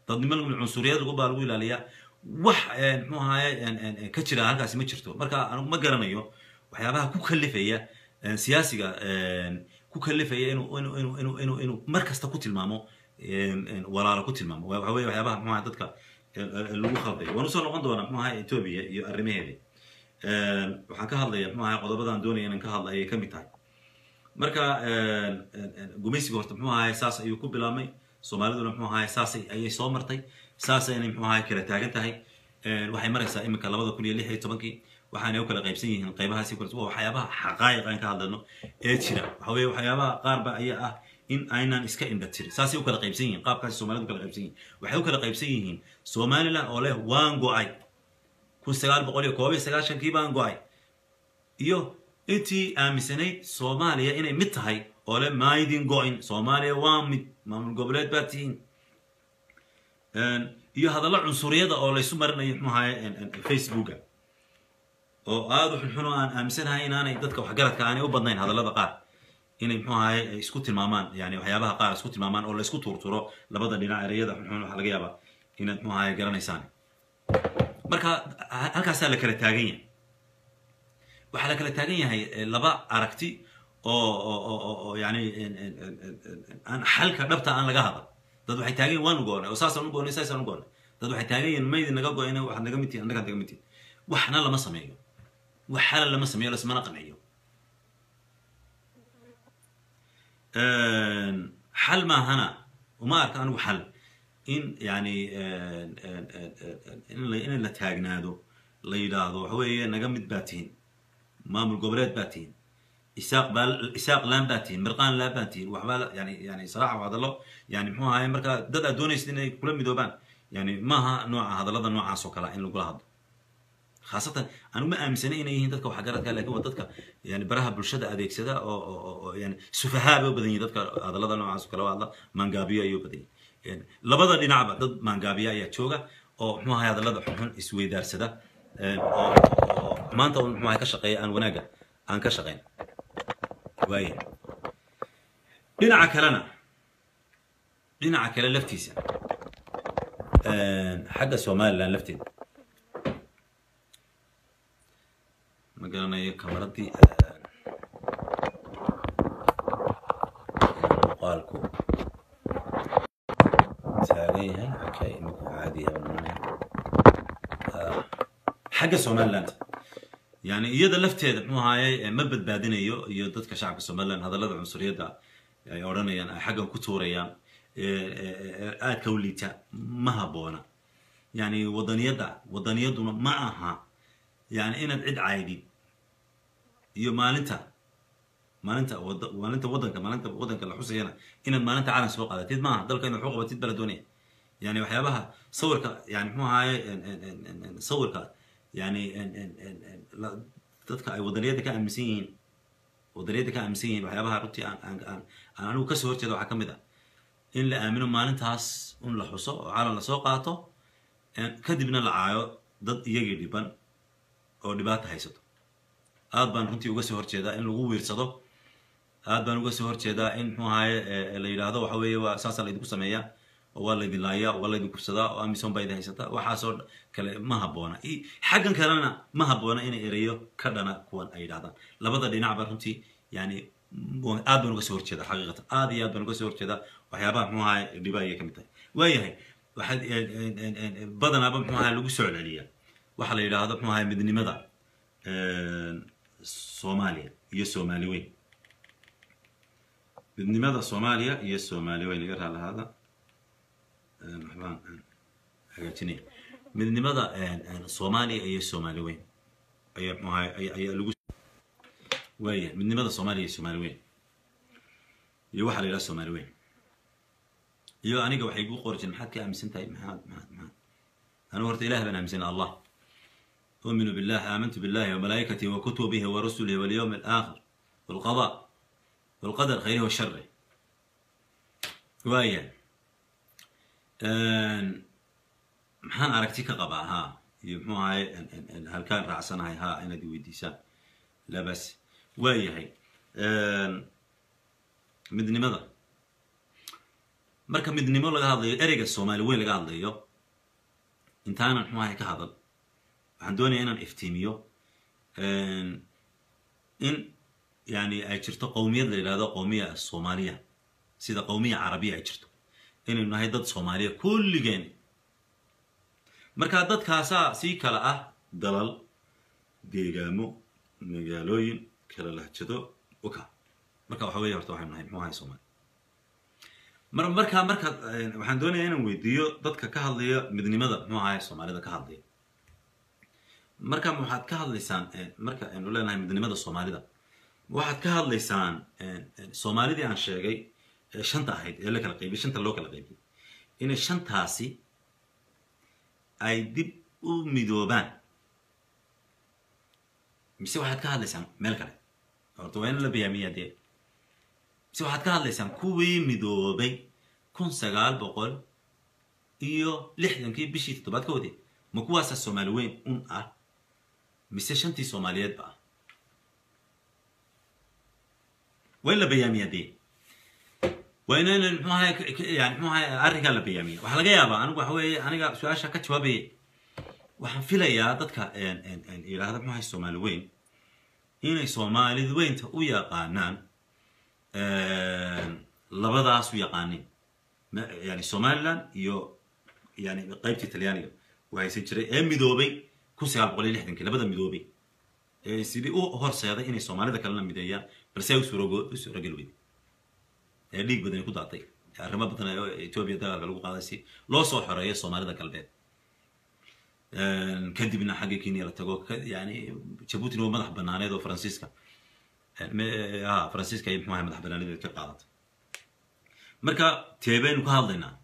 ضد نمل من العنصريات اللي قبل الويل عليها وح مو هاي كتير هالك اسمه شرتو مركا أنا ما قرنايو وحيابها كو كلفية سياسية كو كلفية إنه إنه إنه إنه إنه إنه مركز تقتل مامو ولا قتل مامو وحوي وحيابها مو هذا اللي هو خلطي ونوصل لقندو أنا مو هاي توبية يقرمي هذي وحكى هذا مو هاي قضاء بدن دوني أنا كهذا أي كم يتاعي مركا قميصي قرط مو هاي أساس أيوكو بلامي سومالي دول مو هاي أساس أي صومرتي أساس يعني مو هاي كلا تاجنتهاي waxay maraysaa imika labada kun iyo lix iyo tobankii waxaanay u kala qaybsan yihiin qaybaha si kala duwan waxyaabaha xaqaayiq aan ka hadlano ee jira waxa weeye waxyaabaha qaar ba ayaa ah in aynan iska indhatir saasi u kala qaybsan yihiin qaabkaas Soomaalidu kala qaybsan yihiin waxay u kala qaybsan yihiin Somaliland oo leh waan go'ay kun sagaal boqol iyo koob iyo sagaashan kii baan go'ay iyo intii aaminsanayd Soomaaliya inay mid tahay oo leh maydin go'in Soomaaliya waa mid maamul goboleed baatiin iyo hadallo cunsuriyada oo la isu marinayo maxay Facebook oo aad u xun aan aaminsanahay inaanay dadka wax garadka aanay u badnayn hadallada qaar inay maxay isku tilmaamaan yani waxyaabaha qaar isku tilmaamaan oo la isku tuurturo labada dhinac ereyada xun waxa laga yaabaa inaad maxay garanaysaan marka halkaas la kala taagan yahay waxa la kala taagan yahay laba aragti oo oo yani aan xalka dhabta aan laga hadlo dad waxay taagan waan u go'nay oo saasaan u go'nay saasaan u go'nay dad waxay taagan yihiin mayd naga go'nay wax naga mid yahay naga naga mid waxna lama sameeyo wax xal lama sameeyo la isma qanaciyo een xal ma hana وما arka anigu xal in yani in la taagnaado la yiraahdo waxa weeye naga mid baatiin maamul goboleed baatiin إساق بال إساق لام باتين مرقان لا باتين وحبال يعني يعني صراحة وهذا الله يعني مو هاي مركا دد أدوني سنين كلهم بدوبان يعني ما ها نوع هذا لذا نوع عصو كلا إن لقول هذا خاصة أنا ما أمسني إنه يهين تذكر وحجرات كلا لكن تذكر يعني براها بالشدة أديك سدا أو, أو, أو يعني سفهاء بدين تذكر هذا لذا نوع عصو كلا وهذا مانجابيا يوبدين يعني لبضر دي نعبة ضد مانجابيا يتشوجا أو مو هذا لذا حن إسوي دار سدا أو ما أنت مو هاي كشقية أنا وناجا أنا كشقين وايه دينا كلنا دينا كلا لفتيس أه حق سومال لان لفتين ما قالنا هي كاميرتي قالكو تاريها اوكي عادي أه حق سومال لان يعني iyada lafteeda muxuu ahaayay ma badbaadinayo iyo dadka shacabka Soomaaliland hadallada cunsuriyada ay oranayaan ay xaggan ku tuurayaan ee aad ka wliita ma haboona yani wadaniyada wadaniyaduna ma aha yani inaad cid caydid iyo maalinta maalinta maalinta wadanka maalinta wadanka la xusayana inaad maalinta caalam soo qaadatid ma aha dalka inaad xuquuq qabatid baladoonay yani waxyaabaha sawirka yani muxuu ahaayay sawirka يعني dadka ay wadaniyada ka aaminsan yihiin wadaniyada ka aaminsan yihiin waxyaabaha runtii aan aan aan anigu ka soo horjeedo waxa kamid ah in la aamino maalintaas un la xuso oo caalam la soo qaato kadibna la caayo dad iyagii dhiban oo dhibaato haysato aad baan runtii uga soo horjeedaa in lagu wiirsado aad baan uga soo horjeedaa in muxuu ahaye la yiraahdo waxa weeye waa saas la idinku sameeyaa ولا يدين لايا ولا يدين كبسدا وأميسون بايده هيستا وحاسود كلا ما هبونا إيه حاجة كلامنا ما هبونا إن إريو كلنا كون أي هذا لبضل دينا عبارتي يعني آدم نقصور كذا حقيقة آدي آدم نقصور كذا وحيابا مو هاي دبي كم تاني ويا هاي واحد بدنا أبى مو هاي لقصور عليا واحد اللي هذا مو هاي مدني ماذا صوماليا يسومالي وين مدني ماذا صوماليا يسومالي وين يقرأ على هذا محبان حاجتني من لماذا الصومالي أي الصومالي وين أي ما أي أي لجوس ويا من لماذا الصومالي الصومالي وين يوحى إلى الصومالي وين يو أنا جو حيقول قرش محك أم سنتي محاد محاد محاد أنا ورت إله بنا أمسين الله أؤمن بالله آمنت بالله وملائكته وكتبه ورسله واليوم الآخر والقضاء والقدر خيره وشره ويا محان أركتي كقبا ها يمحو هاي هل كان رعسنا هاي ها أنا دي ويديسان لا بس ويا هاي مدني ماذا marka midnimo laga hadlayo ereyga Soomaali weyn laga hadlayo intaana xumahay ka hadal waxaan doonayaa inaan iftiimiyo in yani ay jirto qowmiyad la yiraahdo qowmiya Soomaaliya sida qowmiya Carabiya ay jirto inaynu nahay dad Soomaaliya kulligeen marka dadkaasa si kala ah dalal deegaamo magaalooyin kala lahjado waka marka waxa weeye horta waxaan nahay xumahay Soomaali mar marka marka waxaan doonayaa inaan weydiiyo dadka ka hadlaya midnimada xumahay Soomaalida ka hadlaya marka waxaad ka hadlaysaan marka aynu leenahay midnimada Soomaalida waxaad ka hadlaysaan Soomaalidii aan sheegay shanta ahayd ee la kala qaybiyay shanta loo kala qaybiyay in shantaasi ay dib u midoobaan mise waxaad ka hadlaysaan meel kale horta waa in la biyaamiyadee mise waxaad ka hadlaysaan kuwii midoobay kun sagaal boqol iyo lixdankii bishii toddobaad koodii ma kuwaasa Soomaali weyn un ah mise shantii Soomaaliyeed ba وين لا بيامية دي وين المحاها يعني محاها أرجع لا بيامية وحلا جاي أبا أنا بحوي أنا جا سؤال شكت شوابي وحنفيلا يا ضدك إن إن إن إلى هذا محاها الصومال وين هنا الصومال وين ويا قانان لبضع سويا قانين يعني الصومال يو يعني قيبتي إيطاليانية وهي سجري أم مدوبي كل سيال بقولي لحدن كلا بدأ مدوبي سيدي أو هرس هذا إن الصومال ذا كلنا مديا برساو سورو سورو جلوين اللي بدنا يكون تعطي الرمى بدنا إثيوبيا ده قالوا قاعدسي لو صح رأي الصومال ذا كلبات كندي بنا حاجة كيني على تجوك يعني جبوتي نو مدح بنانيد وفرانسيسكا آه فرانسيسكا يبقى معها مدح بنانيد كقاعد مركا تيبين وكهالنا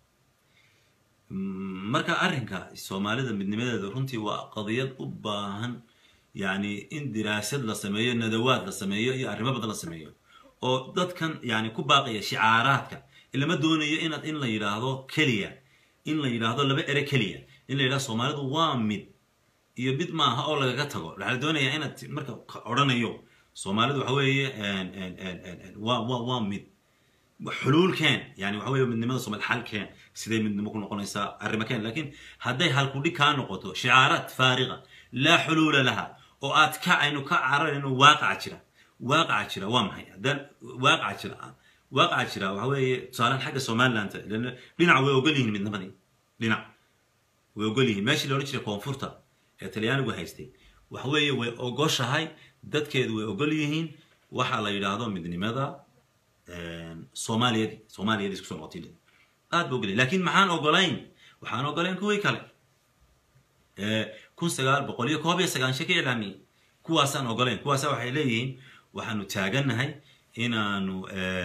مركا أرنكا الصومال ذا من مدة رنتي وقضية أباهن يعني إن دراسات لسمية ندوات لسمية هي الرمى بدل لسمية أو ضد كان يعني كباقية شعاراتك اللي ما دوني إن إن لا يراهدو كلية إن لا يراهدو لا بقرا كلية إن لا يراه صومالي وامد يبيد ما هؤلاء جاتهم لعل دوني إن مركب أورنا يوم صومالي وحوي إن إن إن إن وا وا وامد حلول كان يعني وحوي من ماذا صومال حل كان سيدي من ممكن نقول إنسا الرمى كان لكن هذا هالكل كان نقطه شعارات فارغة لا حلول لها وأتكع إنه كعرر إنه واقع شرا واقع شرا وامحي ده واقع شرا واقع شرا وهو صار حاجة سومال أنت لأن لنا ويقوله من ثمانين لنا ويقوله ماشي لو نشري كونفورتا إيطاليان وهايستي وهو ويقوش هاي ده كده ويقولهين وحلا يلاحظون من لماذا سوماليا دي سوماليا دي سكسون قتيلة هاد بقولي لكن معان أقولين وحنا أقولين كوي كله كون سجال بقوليه كوبي سجان شكل إعلامي كواسان أقولين كواسا وحيلين وحنو تاجنا هاي إن إنه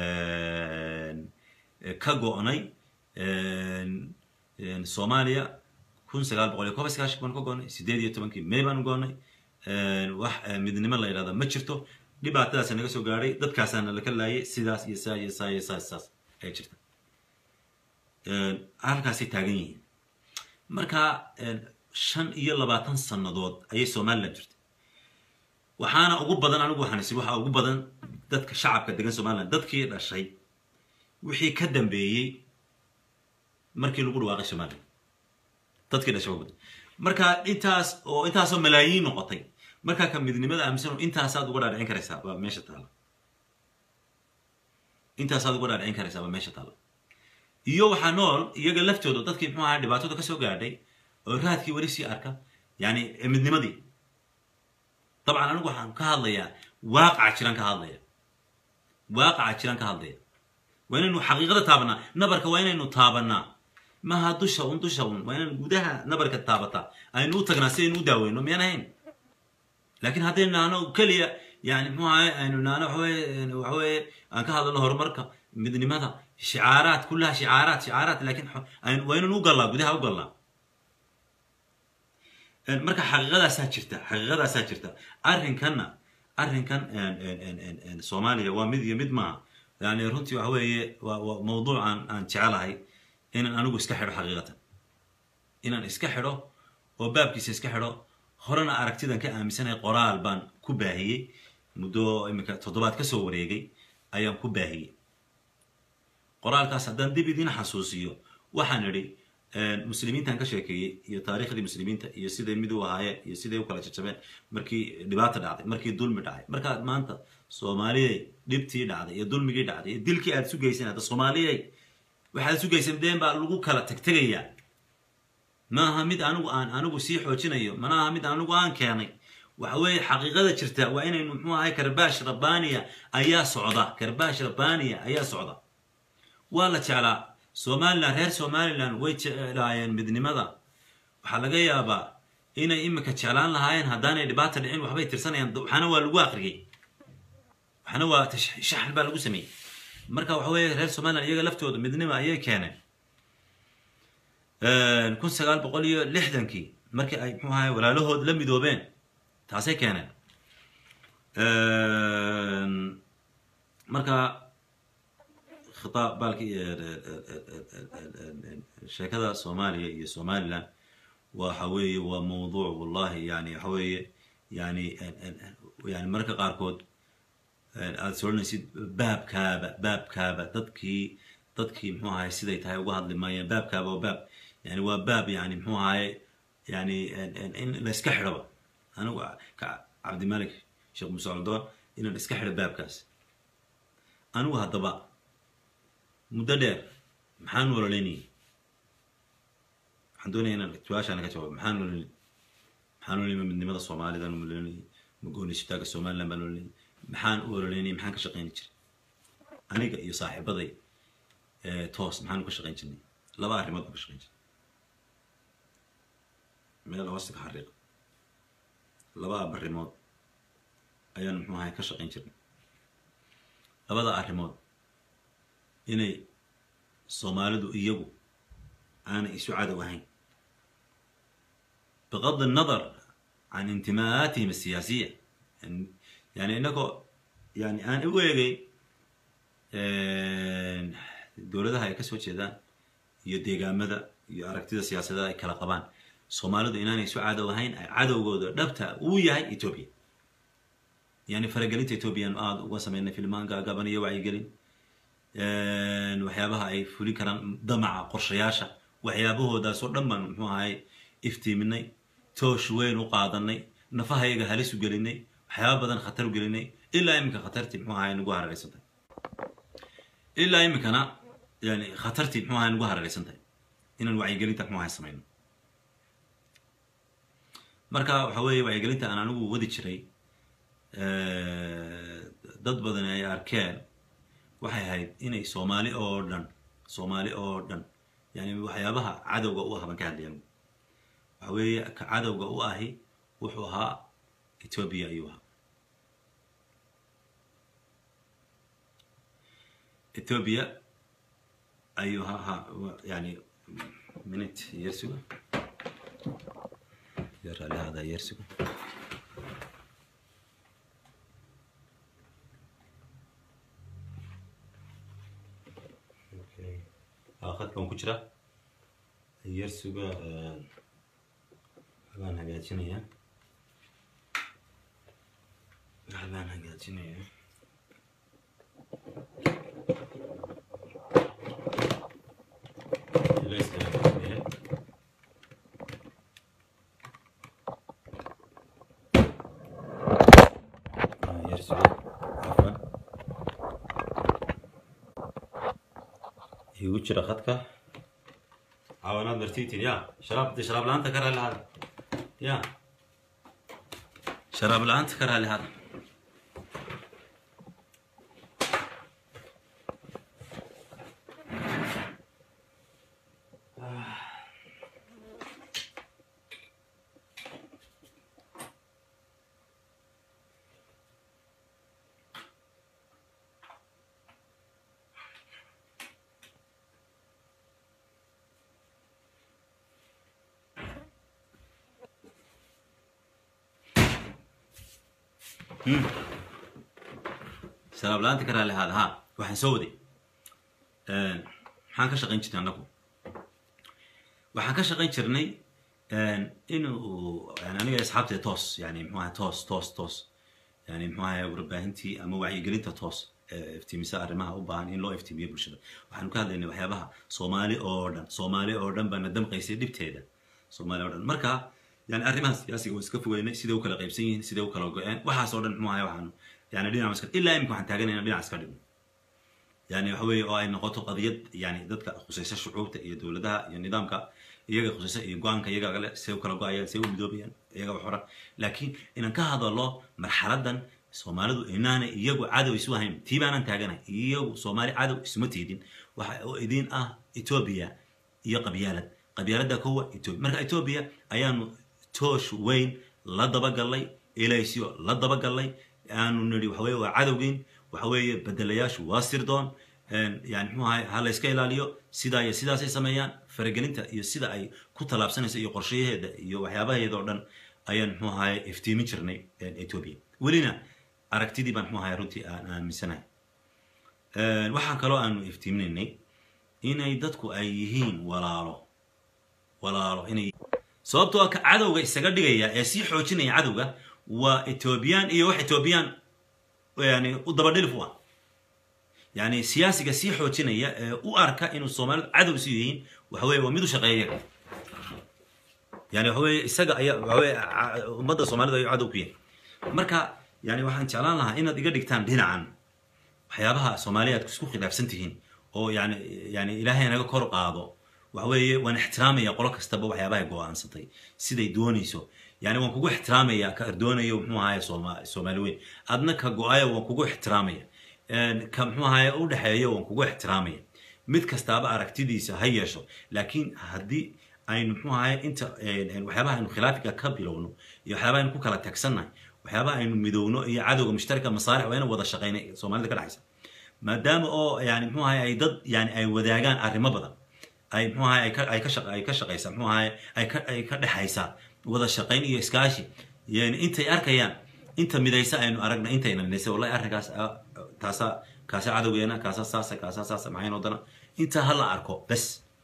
كجواني سوماليا كون سجال بقوليه كوبي سجان شكل كوجاني سيدي يتبنكي ميبان جواني وح من ما الله هذا ما شرته اللي بعد ثلاث سنين كسو قاري ضد كاسان اللي كلا يه سيداس يسا يسا يسا يسا هاي شرته عارف كاسي تاجني مركا شن يلا باتن سنادود أي سومال لجرت وحنا أقول بدن أنا أقول حنسي وح أقول بدن دتك شعب كدقن سومال دتك الشيء وحي كدم بيجي مركي نقول واقع سومال دتك ده شو بدن مركا إنتاس أو إنتاس ملايين نقطي مركا كم مدني ماذا أمسون إنتاس هذا قرار عين كرسا بمشي تعالى إنتاس هذا قرار عين كرسا بمشي تعالى يو حنول يجعل لفته ده دتك ما عاد باتو ده كسو قاعدي وراتكي وريسي أركا يعني من مدي طبعا أنا أقول كهالله واقع شران كهالله واقع شران كهالله وين إنه حقيقة تابنا نبرك وين إنه تابنا ما هادوش هون دوش هون وين جودها نبرك تابتا أي نو تجنسين نو داوين نو ميانين لكن هذين أنا وكلية يعني مو هاي إنه أنا هو هو أنا كهذا الله مركا مدني ماذا شعارات كلها شعارات شعارات لكن وين إنه قلا جودها وقلا marka xaqiiqada saajirta xaqiiqada saajirta arrin kana arrin kan in Soomaaliya waa mid iyo mid ma yani runtii waxa weeye waa mowduuc aan aan jecelahay in anigu iska xiro xaqiiqatan in aan iska xiro oo baabkiisa iska xiro horena aragtidan ka aaminsanay qoraal baan ku baahiyay muddo imika toddobaad ka soo wareegay ayaan ku baahiyay qoraal kaas haddaan dib idin xasuusiyo waxaan idhi muslimiintan ka sheekeeyey iyo taariikhdii muslimiinta iyo siday mid u ahaayeen iyo siday u kala jajabeen markii dhibaata dhacday markii dulmi dhacay markaad maanta soomaaliyay dhibtii dhacday iyo dulmigii dhacday iyo dilkii aad sugaysan hadda soomaaliyay waxaad sugaysan deen baa lagu kala tagtegayaa maaha mid anigu aan anigu sii xoojinayo manaha mid anigu aan keenay waxa weeye xaqiiqada jirta waa inaynu muxuu ahay karbaash rabbaaniya ayaa socda karbaash rabbaaniya ayaa socda waa la jeclaa somaliland reer somaliland way jeclaayeen midnimada waxaa laga yaabaa inay imika jeclaan lahaayeen haddaanay dhibaata dhicin waxbay tirsanayaan waxaana waa lagu aqriyey waxaana waa shaxal baa lagu sameeyey marka waxa weeye reer somaliland iyaga laftooda midnimo ayay keeneen kun sagaal boqol iyo lixdankii markii ay muxuu ahay walaalahood la midoobeen taasay keeneen marka khitaab baalki sheekada soomaaliya iyo somaliland waxa weeye waa mawduuc wallahi yani waxa weeye yani yani marka qaarkood aad soranaysid baabkaaba baabkaaba dadkii dadkii muxuu ahay siday tahay uga hadli maayeen baabkaaba waa baab yani waa baab yani muxuu ahay yani in la iska xidhaba anigu cabdimalik sheekh muuse caldoon inaan iska xidho baabkaas anigu haddaba muddo dheer maxaan nololeynayay waxaan doonaya inaan su-aashaana ka jawaabo maxaan nololeynay maxaan nololeynay midnimada soomaalida nololeynay magoonishitaaga somaliland baan nololeynay maxaan u ololeynay maxaan ka shaqeyni jiray aniga iyo saaxiibaday toos maxaan ka shaqeyn jirnay laba arrimood baan ka shaqeyn jirnay meel hoosta ka xariiqa laba arrimood ayaan muxuu ahay ka shaqeyn jirnay labada arrimood inay soomaalidu iyagu aanay isu cadow ahayn بغض النظر عن انتماءاتهم السياسية يعني إنكو يعني أنا أقولي دولة هاي كسوة كذا يديجا مدى ياركتيدا سياسة ذا كلا قبان سومالو إناني يسوع عدو هين عدو جودر نبتة وياي إثيوبيا يعني فرق قلت إثيوبيا آد وسمينا في المانجا قبل يوعي قلين وحيابها أي فولي كران ضمع قرشياشة وحيابه دا صور لما هو هاي إفتي مني توش وين وقاضني نفها يجا هلس وقليني حياة بدن خطر وقليني إلا يمكن خطرتي محو هاي نجوها رئيسنتي إلا يمكن أنا يعني خطرتي محو هاي نجوها رئيسنتي إن الوعي قلينتك محو هاي سمعين مركا وحوي وعي قلينتك أنا نجو ودي شري ضد بدن أي أركان وحي هاي إني صومالي أوردن صومالي أوردن يعني وحيابها عدو قوها مكان يعني وحوي كعدو قوها وحوها إثيوبيا أيوها إثيوبيا أيوها ها يعني منت يرسو يرى لهذا يرسو أوكي أخذكم كشرة يرسو أنا هجاتني غالباً هجاتني ليس كذا يرسل عفوا يوجد خدك عوانات برتيتي يا شراب تشرب الآن تكره لهذا يا شراب الآن تكره لهذا شراب الآن تكره لهذا ها وحن سودي أه حان كشقين جرنا لكم وحان كشقين جرني أه إنه يعني أنا أصحابتي توس يعني معها توس توس توس يعني معها ورباهنتي أما وعي قرينتا توس افتيميسا arrimaha u baahan in loo iftiimiyo bulshada waxaan ka hadlaynaa waxyaabaha Soomaali oo dhan Soomaali oo dhan baan damqaysay dibteeda Soomaali oo dhan marka yani arrimahaas siyaasiga oo iska fogeynay sida uu kala qaybsan yihiin sida uu kala go'een waxaas oo dhan muxuu ahaa waxaan yani dhinaca maska ilaa imka waxaan taaganaynaa dhinaca iska dhigno yani waxa weeye oo ay noqoto qadiyad yani dadka khusaysa shucuubta iyo dawladaha iyo nidaamka iyaga khusaysa iyo go'aanka iyaga kale si uu kala go'ayaan si uu midoobayaan iyaga wax hore laakiin inaan ka hadalo marxaladan Soomaalidu inaana iyagu cadow isu ahayn tiibaanan taaganahay iyagu Soomaali cadow isma tiidin waxa oo idin ah Ethiopia iyo qabyaalad qabyaalada kuwa Ethiopia marka Ethiopia ayaanu toosh weyn la daba galay ilaysiyo la daba galay aanu niri waxa weeye waa cadowgiin waxa weeye bedelayaashu waa sirdoon yani muxuu ahaa hal iska ilaaliyo sida ay sidaas ay sameeyaan faragelinta iyo sida ay ku talaabsanayso iyo qorshayadeeda iyo waxyaabaheeda oo dhan ayaan muxuu ahaa iftiimin jirnay Ethiopia welina aragtidii baan muxuu ahaa runtii aan aaminsanahay een waxaan kaloo aanu iftiiminay inay dadku ay yihiin walaalo walaalo inay sababtoo ah cadowga isaga dhigaya ee si xoojinaya cadowga waa Ethiopian iyo wax Ethiopian yani u daba dhilif waa يعني سياسي كسي حوتينية وأركا إنه الصومال عدو سيين وهو وميدو شقيق يعني هو السجا هو مدة الصومال ذا عدو فيه مركا يعني واحد تعلان لها إن دقيقة كتان بهنا عن حيابها صوماليات كسكوخ خلاف سنتين أو يعني يعني إلهي أنا كور قاضو وهو وأنا احترامي يقولك استبوا حيابها جوا أنصتي سيدي دونيسو يعني وانكوجو احترامي يا كأردوني ومو هاي الصومال الصوماليين أدنى كجوايا وانكوجو احترامي كم هو هاي أول حياة وانكوجو احترامي مد كستابة أركتديس هيشو لكن هدي أي نحو هاي أنت وحيابها إنه خلافك كبيرونه يحيابها إنه كلا تكسرنا وحيابها إنه مدونه يعادوا مشتركة مصالح وين وضع شقينا صومال ذكر عيسى ما دام أو يعني نحو هاي أي ضد يعني أي وداعان أرمبضة أي نحو هاي أي كشق أي كشق عيسى نحو هاي أي ك أي كده عيسى وضع شقين يسكاشي يعني أنت أركيان أنت مدايسة إنه أرجنا أنت إن الناس والله أركاس تاسا كاسا عدوينا كاسا ساسا كاسا ساسا معين ودنا انت هلا اركو بس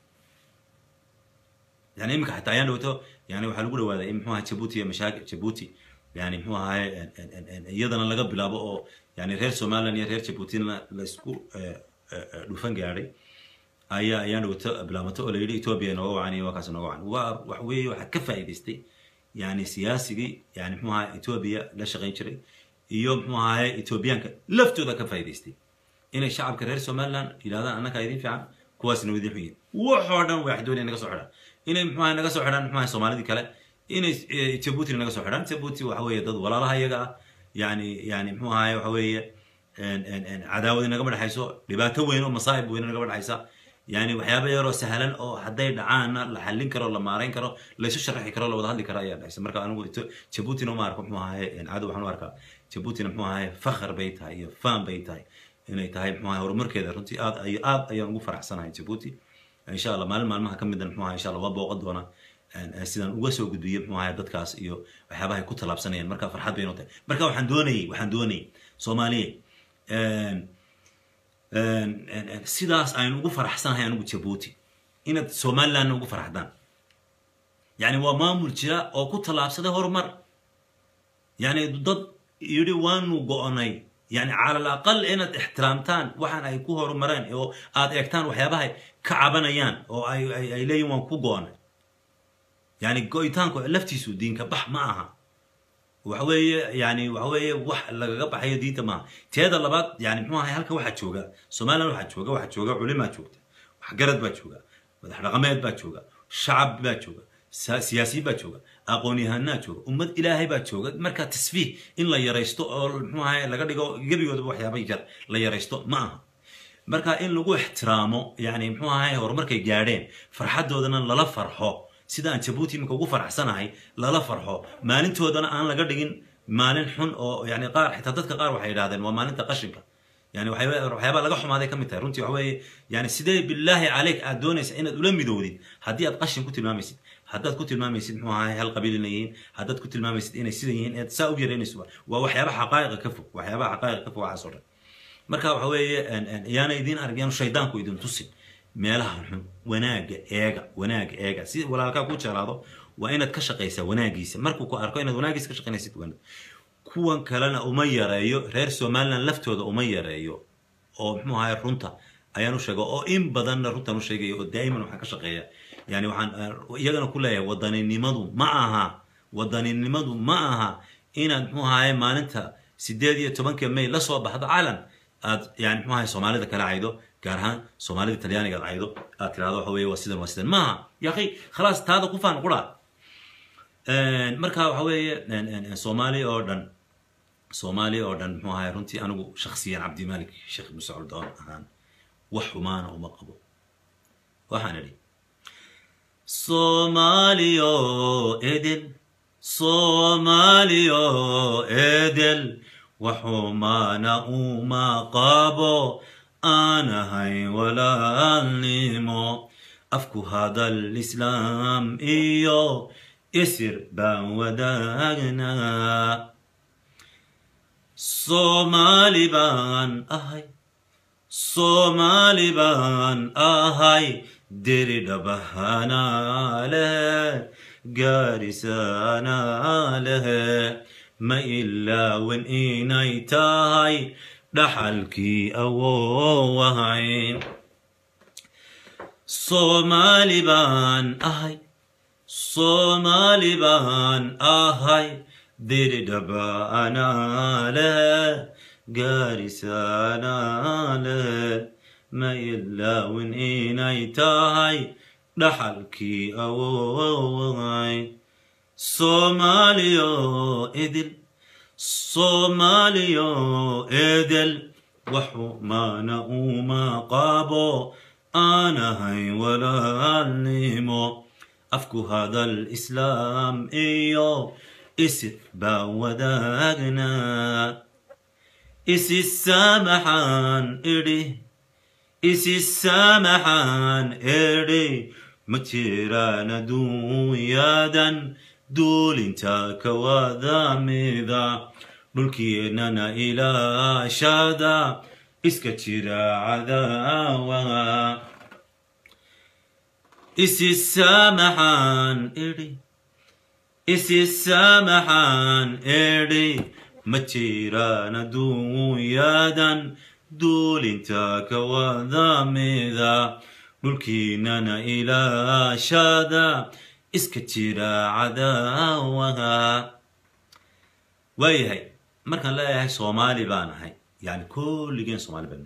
يعني يمكن حتى يعني وتو يعني waxa lagu dhawaada in muxuu Djibouti iyo mashaakil Djibouti yani muxuu ahaa iyadana laga bilaabo oo yani reer Soomaaliland iyo reer Djibouti la isku dhufan gaaray ayaa ayaan wato bilaamato oo leeyahay Ethiopia noo wacani waa kaas noo wacani waa wax weey waxa ka faa'iideystay yani siyaasigii yani muxuu ahaa Ethiopia la shaqeyn jiray iyo muxuu ahaa Ethiopianka laftooda ka faa'iideystay inay shacabka reer Soomaaliland ilaadan anaka idin fiican kuwaasna wadi xiyeen wuxuu dhan wax doonay naga soo xidhan inay muxuu ahaa naga soo xidhan muxuu ahaa Soomaalida kale inay Djibouti naga soo xidhan Djibouti waxa weeye dad walaalaha iyaga yani yani muxuu ahaa waxa weeye en en cadaawad naga madhaxayso dhibaato weyn oo masaa'ib weyn naga madhaxaysa يعني waxyaabo yar oo sahlan oo haday dhacaan la xalin karo la maareyn karo la isu sharaxi karo la wada hadli karo ayaa dhacaysa marka anigu Djibouti no maarko muxuu ahaa in aad waxaan u arkaa Djibouti muxuu ahaa fakhar bay tahay iyo faan bay tahay inay tahay muxuu ahaa horumarkeeda runtii aad ay aad ayaan ugu faraxsanahay Djibouti insha Allah maalin maalmaha ka mid ah muxuu ahaa insha Allah waa booqad doona sidaan uga soo gudbiyo muxuu ahaa dadkaas iyo waxyaabaha ay ku talaabsanayeen marka farxad bay noqotay marka waxaan doonayay waxaan doonayay Soomaaliya een sidaas aynu ugu faraxsanahay anigu Djibouti inaad Somaliland ugu faraxdaan yani waa maamul jira oo ku talaabsaday horumar yani dad yiri waanu go'onay yani ala al-aqal inaad ixtiraamtaan waxaan ay ku horumareen oo aad eegtaan waxyaabaha ka cabanayaan oo ay ay leeyeen waan ku go'onay yani go'itaanku laftiisu diinka bax ma aha وحوي يعني وحوي وح لقى بحية دي تمام تهذا لبعض يعني مو هاي هالك واحد شوجا سومالا واحد شوجا واحد شوجا علماء شوجا وحجرت بتشوجا وحرقمات بتشوجا شعب بتشوجا سياسي بتشوجا أقوني هالناس شوجا أمد إلهي بتشوجا مركز تسفيه إن لا يريستو مو هاي لقى ديجو جري يود بوحيا بيجر لا يريستو معها مركز إن لقوا احترامه يعني مو هاي هو مركز جارين فرحت ودنا لا فرحه سيدا Djibouti imika ugu faraxsanahay lala farxo maalintoodana aan laga dhigin maalin xun oo yani qaar xitaa dadka qaar waxay yiraahdeen waa maalinta qashinka yani waxay waxyaaba laga xumaaday kamid tahay runtii waxa weeye yani sidee billahi alayk aad doonaysa inaad ula midoodid hadii aad qashin ku tilmaamaysid haddaad ku tilmaamaysid muxuu ahaa hal qabiil inay yihiin haddaad ku tilmaamaysid inay sida yihiin ee saa u yareynayso waa waxyaaba xaqaa'iq ka fog waxyaaba xaqaa'iq ka fog waxa soo dhan marka waxa weeye yaana idin argayaan shaydaanku idin tusin meelaha xun wanaaga eega wanaaga eega si walaalka ku jaraado waa inaad ka shaqeysaa wanaagiisa markuu ku arko inaad wanaagiisa ka shaqeynaysid wanaag kuwan kalena uma yareeyo reer Somaliland laftooda uma yareeyo oo muxuu ahay runta ayaan u sheego oo in badan runtan u sheegay oo daa'iman waxaan ka shaqeeyaa yani waxaan iyagana ku leeyahay wadaninimadu ma aha wadaninimadu ma aha inaad muxuu ahay maalinta sideed iyo tobanka May la soo baxdo calan aad yani muxuu ahay Soomaalida kala caydo gaar ahaan Soomaalida Talyaaniga aad caydo aad tiraahdo waxa weeye waa sidan waa sidan maaha ya akhi خلاص taada ku faan qura een marka waxa weeye Soomaali oo dhan Soomaali oo dhan muxuu ahay runtii anigu shakhsiyan Cabdi Malik Sheekh Musaacid Doon ahaan wax xumaana uma qabo waxaan idhi Soomaaliyo edel Soomaaliyo edel وحمانا وما قابو أنا هاي ولا نيمو أفكو هذا الإسلام إيو يسر باوداغنا صومالي بان أهاي صومالي بان أهاي ديري دبهانا له قارسانا له ما إلا وين إيناي تاي دحلكي أووهاي صومالي بان أهاي صومالي بان أهاي ديري دبا أنا له قارسانا له ما إلا وين إيناي تاي دحلكي أووهاي صوماليو إدل صوماليو إدل وحمانا وما قابو أنا هاي ولا نيمو أفكو هذا الإسلام إيو إسف باوداغنا إسي السامحان إري إسي السامحان إري متيرانا دو يادا دول انتا كواذا ميذا نلكينا إلى شادا إسكتيرا عذاوا إسي السامحان إري إسي السامحان إري متيرانا دو يادا دول انتا كواذا ميذا نلكينا إلى شادا إسكتيرا عداوها ويهي مركان لا يهي صومالي بانا هاي يعني كل جين صومالي بانا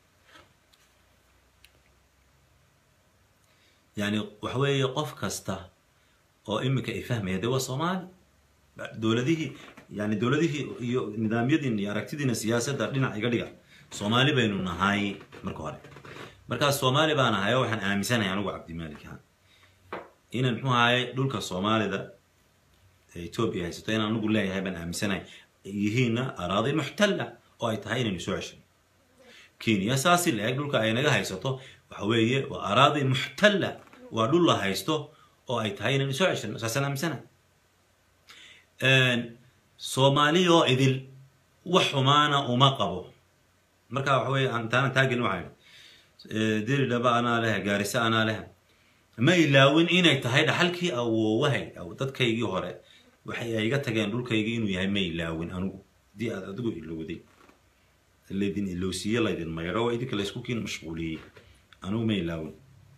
يعني وحوي قف كستا أو إمك إفهم يا دوا صومالي دولته يعني دولته نظام يدين ياركتدين السياسة دارنا عقلية صومالي بيننا هاي مركواري markaas Soomaali baan ahay waxaan aaminsanahay anigu Cabdi Malik ah inaan muxuu ahay dhulka Soomaalida ee Ethiopia haysto inaan anigu leeyahay baan aaminsanahay yihiina araadi muhtalla oo ay tahay inay soo cesho Kenya saasi leeg dhulka ay naga haysato waxa weeye waa araadi muhtalla waa dhul la haysto oo ay tahay inay soo cesho saasan aaminsanahay een Soomaaliyo idil wax xumaana uma qabo marka waxa weeye aan taana taagin waxay دير دبا أنا لها جارسة أنا لها ما يلاون إنك تهيد حلكي أو وهي أو تد كيجي هراء وحيا يجت جان دول كيجي إنه يهي ما يلاون أنو دي أدقو إلو دي اللي دين اللوسية اللي دين ما يراو إيدك اللي سكوكين مشغولين أنو ما يلاون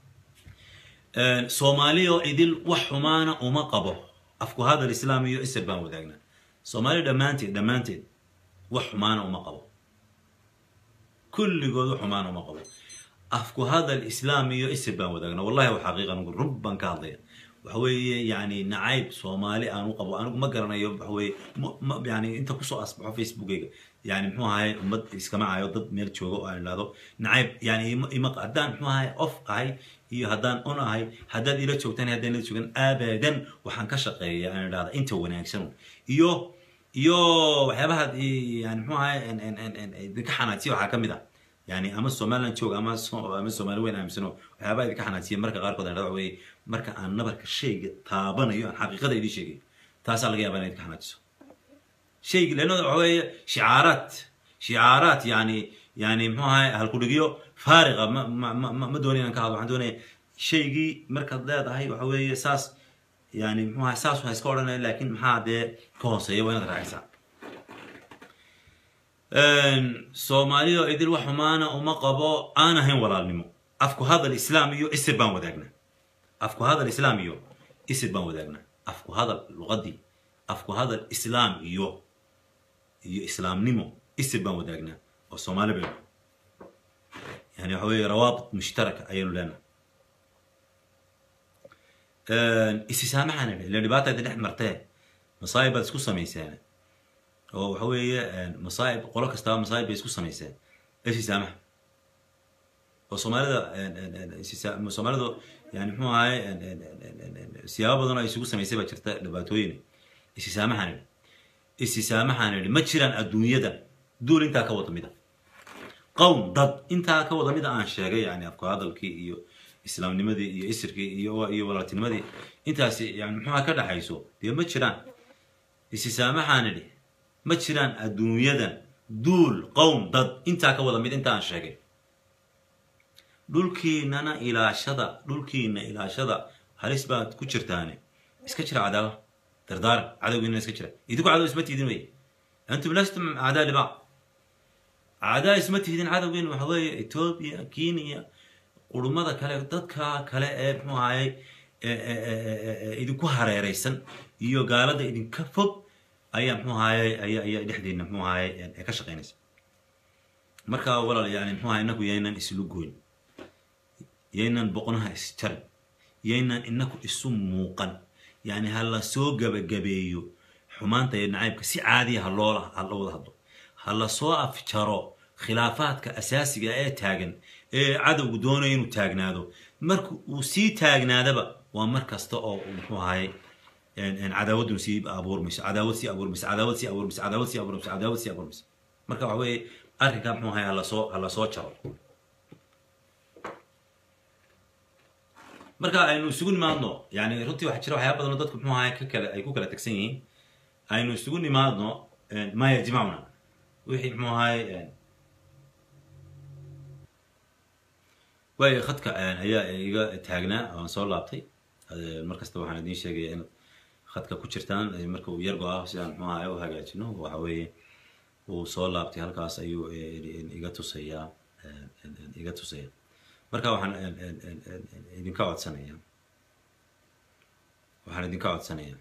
صومالي إدل وحمانا وما قبه أفكو هذا الإسلامي يؤثر بان وذاقنا صومالي دمانتي دمانتي وحمانا وما قبه كل جود وحمانا وما قبه أفكو هذا الإسلامي يؤثر بان وذاقنا والله وحقيقة نقول ربا كاضية وحوي يعني نعيب صومالي أنا وقبو أنا ما قرنا يوم حوي يعني أنت كوسو أصبحوا فيسبوك يعني محو هاي أمد إسكماع ضد ميل تشوجو أنا لهذا نعيب يعني إما قدام محو هاي أوف هاي هي هدان أنا هاي هدان إلى تشوجتني هدان إلى تشوجن أبدا وحنكشق يعني لهذا أنت وناكسون يو يو وحبها يعني محو هاي إن إن إن إن ذيك حناتي وحكم ده يعني أما الصومال نشوج أما أما الصومال وين أمسنو وحبها ذيك حناتي مركا غير قدر هذا وي مركا أنا برك الشيء تابنا يو حقيقة يدي شيء تاسع لقيا بني ذيك حناتي شيء لأنه هو شعارات شعارات يعني يعني محو هاي هالكوديو فارغة ما ما ما ما دوني أنك هذا عندوني شيء مركز ذا هاي وحوي أساس يعني محو أساس وهاي سكورنا لكن محا ده كونسي وين غير عيسى soomaalidu idil wax xumaana uma qabo aan ahayn walaalnimo afku hadal islaam iyo isir baan wadaagna afku hadal islaam iyo isir baan wadaagna afku hadal luqadii afku hadal islaam iyo iyo islaamnimo isir baan wadaagna oo Soomaali baa yani waxa weeye rawaabit mushtaraka ayaynu leenahay een isisaamaxana ila dhibaatada dhex martay masaayib isku sameeyeen oo waxa weeye masaayib qolo kasta masaayib isku sameeyeen isisaamax oo Soomaalida isisaam Soomaalidu yani muxuu ahay siyaabo badan ay isugu sameeyay baa jirta dhibaatooyin isisaamaxana isisaamaxana ma jiraan adduunyada duul inta ka wada mida qowm dad inta ka wada mida aan sheegay yani afka hadalkii iyo islaamnimadii iyo isirkii iyo iyo walaaltinimadii intaas yani muxuu ka dhaxayso dee ma jiraan isisaamaxana ma jiraan adduunyada duul qowm dad inta ka wada mid inta aan sheegay dhulkiinana ilaashada dhulkiina ilaashada halis baad ku jirtaan iska jira cadaawad dardar cadawgiina iska jira idinku cadaw isma tiidin way antum lastum aadaa liba aadaa isma tiidin cadawgiina waxa weeye Ethiopia Kenya qurumada kale dadka kale ee muxuu ahaayay idinku hareeraysan iyo gaalada idinka fog ayaa muxuu ahaayay ayaa dhexdeena muxuu ahaayay ka shaqeynaysa marka walaal yani muxuu ahaayay inagu yeenan islu gooyn yeenan boqonaha isjar yeenan inaku isu muuqan يعني هلا سوق جبجبيو حمانته النعيب كسي عادي هاللولا هاللولا هذا هلا سوق أفشرو خلافات كأساسية إيه تاجن إيه عدو دونين وتاجنادو مرك وسي تاجناده بقى ومركز تقو وهاي يعني إن عداوت نسيب أبور مش عداوت سي أبور مش عداوت سي أبور مش عداوت سي أبور مش عداوت سي أبور مش مركز عوي أركب مو هاي هلا سوق هلا سوق شرو marka aynu isugu nimaadno yani runtii waxa jira waxyaabo badan oo dadku muxuu ahaa ka kala ay ku kala tagsan yihiin aynu isugu nimaadno ma yajmauna wixii muxuu ahaa way khadka ayaa iga taagnaa aan soo laabtay markasta waxaan idin sheegay in khadka ku jirtaan marka uu yar go'aa sidaan muxuu ahaa u hagaajino waxa weeye uu soo laabtay halkaas ayuu iga tusayaa iga tusayaa marka waxaan idinka codsanayaa waxaan idinka codsanayaa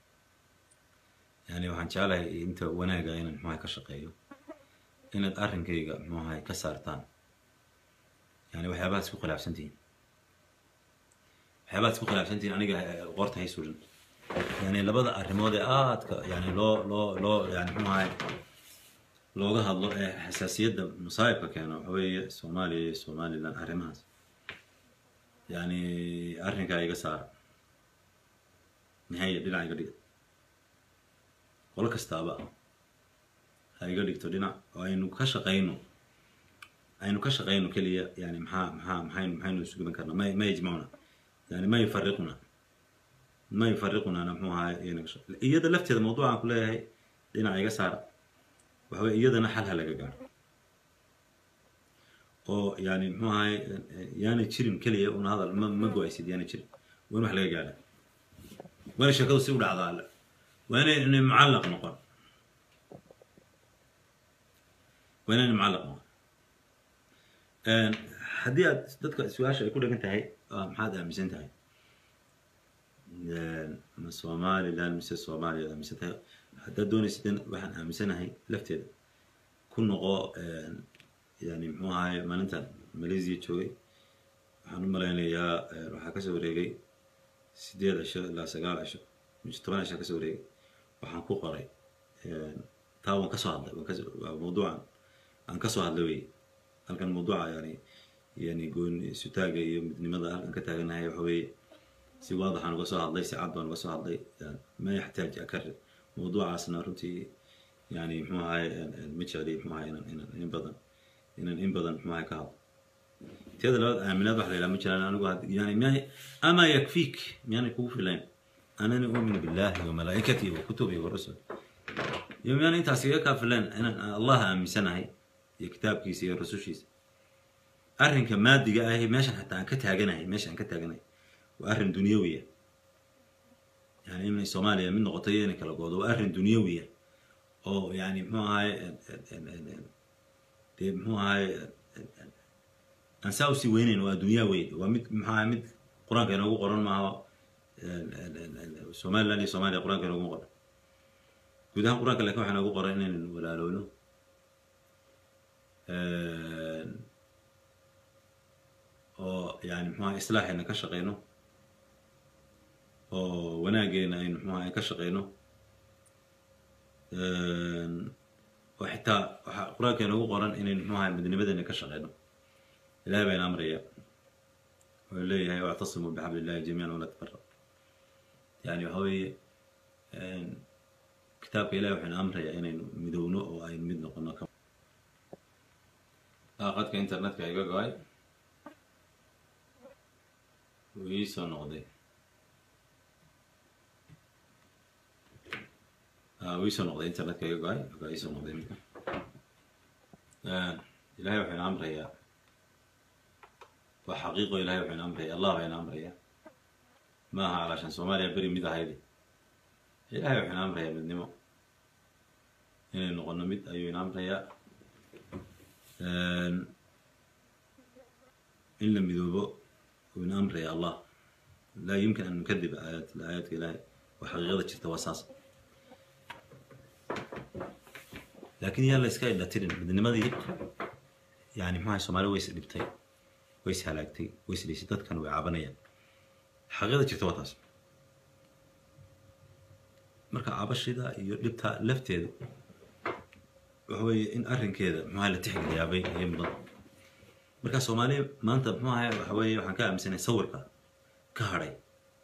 yani waxaan jeclahay inta wanaaga inaan muxuu ka shaqeeyo inaad arrinkayga muxuu ka saartaan yani waxyaabaha isku khilaafsantiin waxyaabaha isku khilaafsantiin aniga qorta hay surin yani labada arrimood ee aadka yani loo loo loo yani muxuu looga hadlo ee xasaasiyada musaayibka keeno waxa weeye Soomaaliya Somaliland arrimahaas yani arrinka iga saar nihayad dhinac iga dhig qolo kastaaba ha iga dhigto dhinac oo aynu ka shaqeyno aynu ka shaqeyno kaliya yani maxaa maxaa maxaynu maxaynu isugu ban karnaa ma ma yajmauna yani ma yafariquna ma yafariquna muxuu ahaa iyada lafteeda mawduucan ku leeyahay dhinac iga saar waxa iyadana xal halaga gaaro oo yani muxuu ahay yaana jirin kaliya una hadal ma ma go'aysid yaana jirin waan wax laga gaaro waan shaqadu si u dhacdaa waan inay mucallaq noqon waan inay mucallaq noqon een hadii aad dadka su'aasha ay ku dhagan tahay maxaad aaminsan tahay een Soomaaliland mise Soomaaliya mise tahay hadda doonaysid waxaan aaminsanahay lafteeda ku noqo yani muxuu ahaay maalintan Malaysia joogay waxaan u maleynayaa waxa ka soo wareegay sideed cisho ilaa sagaal cisho mid toban cisho ka soo wareegay waxaan ku qoray taa waan ka soo hadlay waan ka mawduucan aan ka soo hadlay halkan mawduuca yani yani goon sutaaga iyo midnimada halkan ka taaganahay waxa weeye si waadax aan uga soo hadlay si cad baan uga soo hadlay ma yaxtaaj akar موضوع عسنا رنتي يعني محوها متشالي محوها إن إن إن بدن إن إن بدن محوها كهذا تهذا لا من هذا حلي لما تشال أنا قاعد يعني ما أما يكفيك يعني كوف لين أنا نؤمن بالله وملائكته وكتبه والرسل يوم يعني أنت عسيرك فلان أنا الله أمي سنة هي كتاب كيسي الرسول شيس أرهن كمادة جاء هي ماشي حتى عن كتها جناي ماشي عن كتها جناي وأرهن دنيوية يعني من الصومالية من نقطتين كلا جود وأرهن دنيوية أو يعني مو هاي مو هاي أنساوسي وينين والدنيا وين ومد محامد قرآن كانوا يقول قرآن معه سومالي لاني سومالي قرآن كانوا يقول قرآن كده قرآن كلا كم إحنا يقول قرآن ولا لونه أو يعني محا إصلاح إنه كشقينه أو وناجينا إنه محا كشقينه وحتى قرآن كانوا يقول قرآن إنه محا مدني بدني كشقينه إلهي بين أمرية واللي هي واعتصموا بحبل الله جميعا ولا تفرقوا يعني وهوي كتاب إلهي وحين أمرية إن مدونه أو أي مدنا قلنا كم قد كإنترنت كأيجا جاي ويسو نقدي ويسو نقدي إنترنت كأيجا جاي ويسو نقدي منك إلهي وحين أمرية وحقيقة إلهي وحين أمرية الله بين أمرية ما ها علشان سوماليا بري ميدا هيدي إلهي وحين أمرية من نمو إن نقولنا ميد أيوين أمرية إن لم يذوبوا من أمرية الله لا يمكن أن نكذب آيات الآيات إلهي وحقيقة التواساس لكن يلا إسكاي لا ترين بدنا ما دي يعني ما هي سومالي ويس لبتي ويس هلاكتي ويس ليستات كانوا يعابنيا حقيقة التواساس مركا عبش ذا لبتها لفتي وهو إن أرن كذا ما هلا تحكي يا أبي هي مضاد مركا سومالي ما أنت ما هي وحوي وحكا مثلا يصور كهري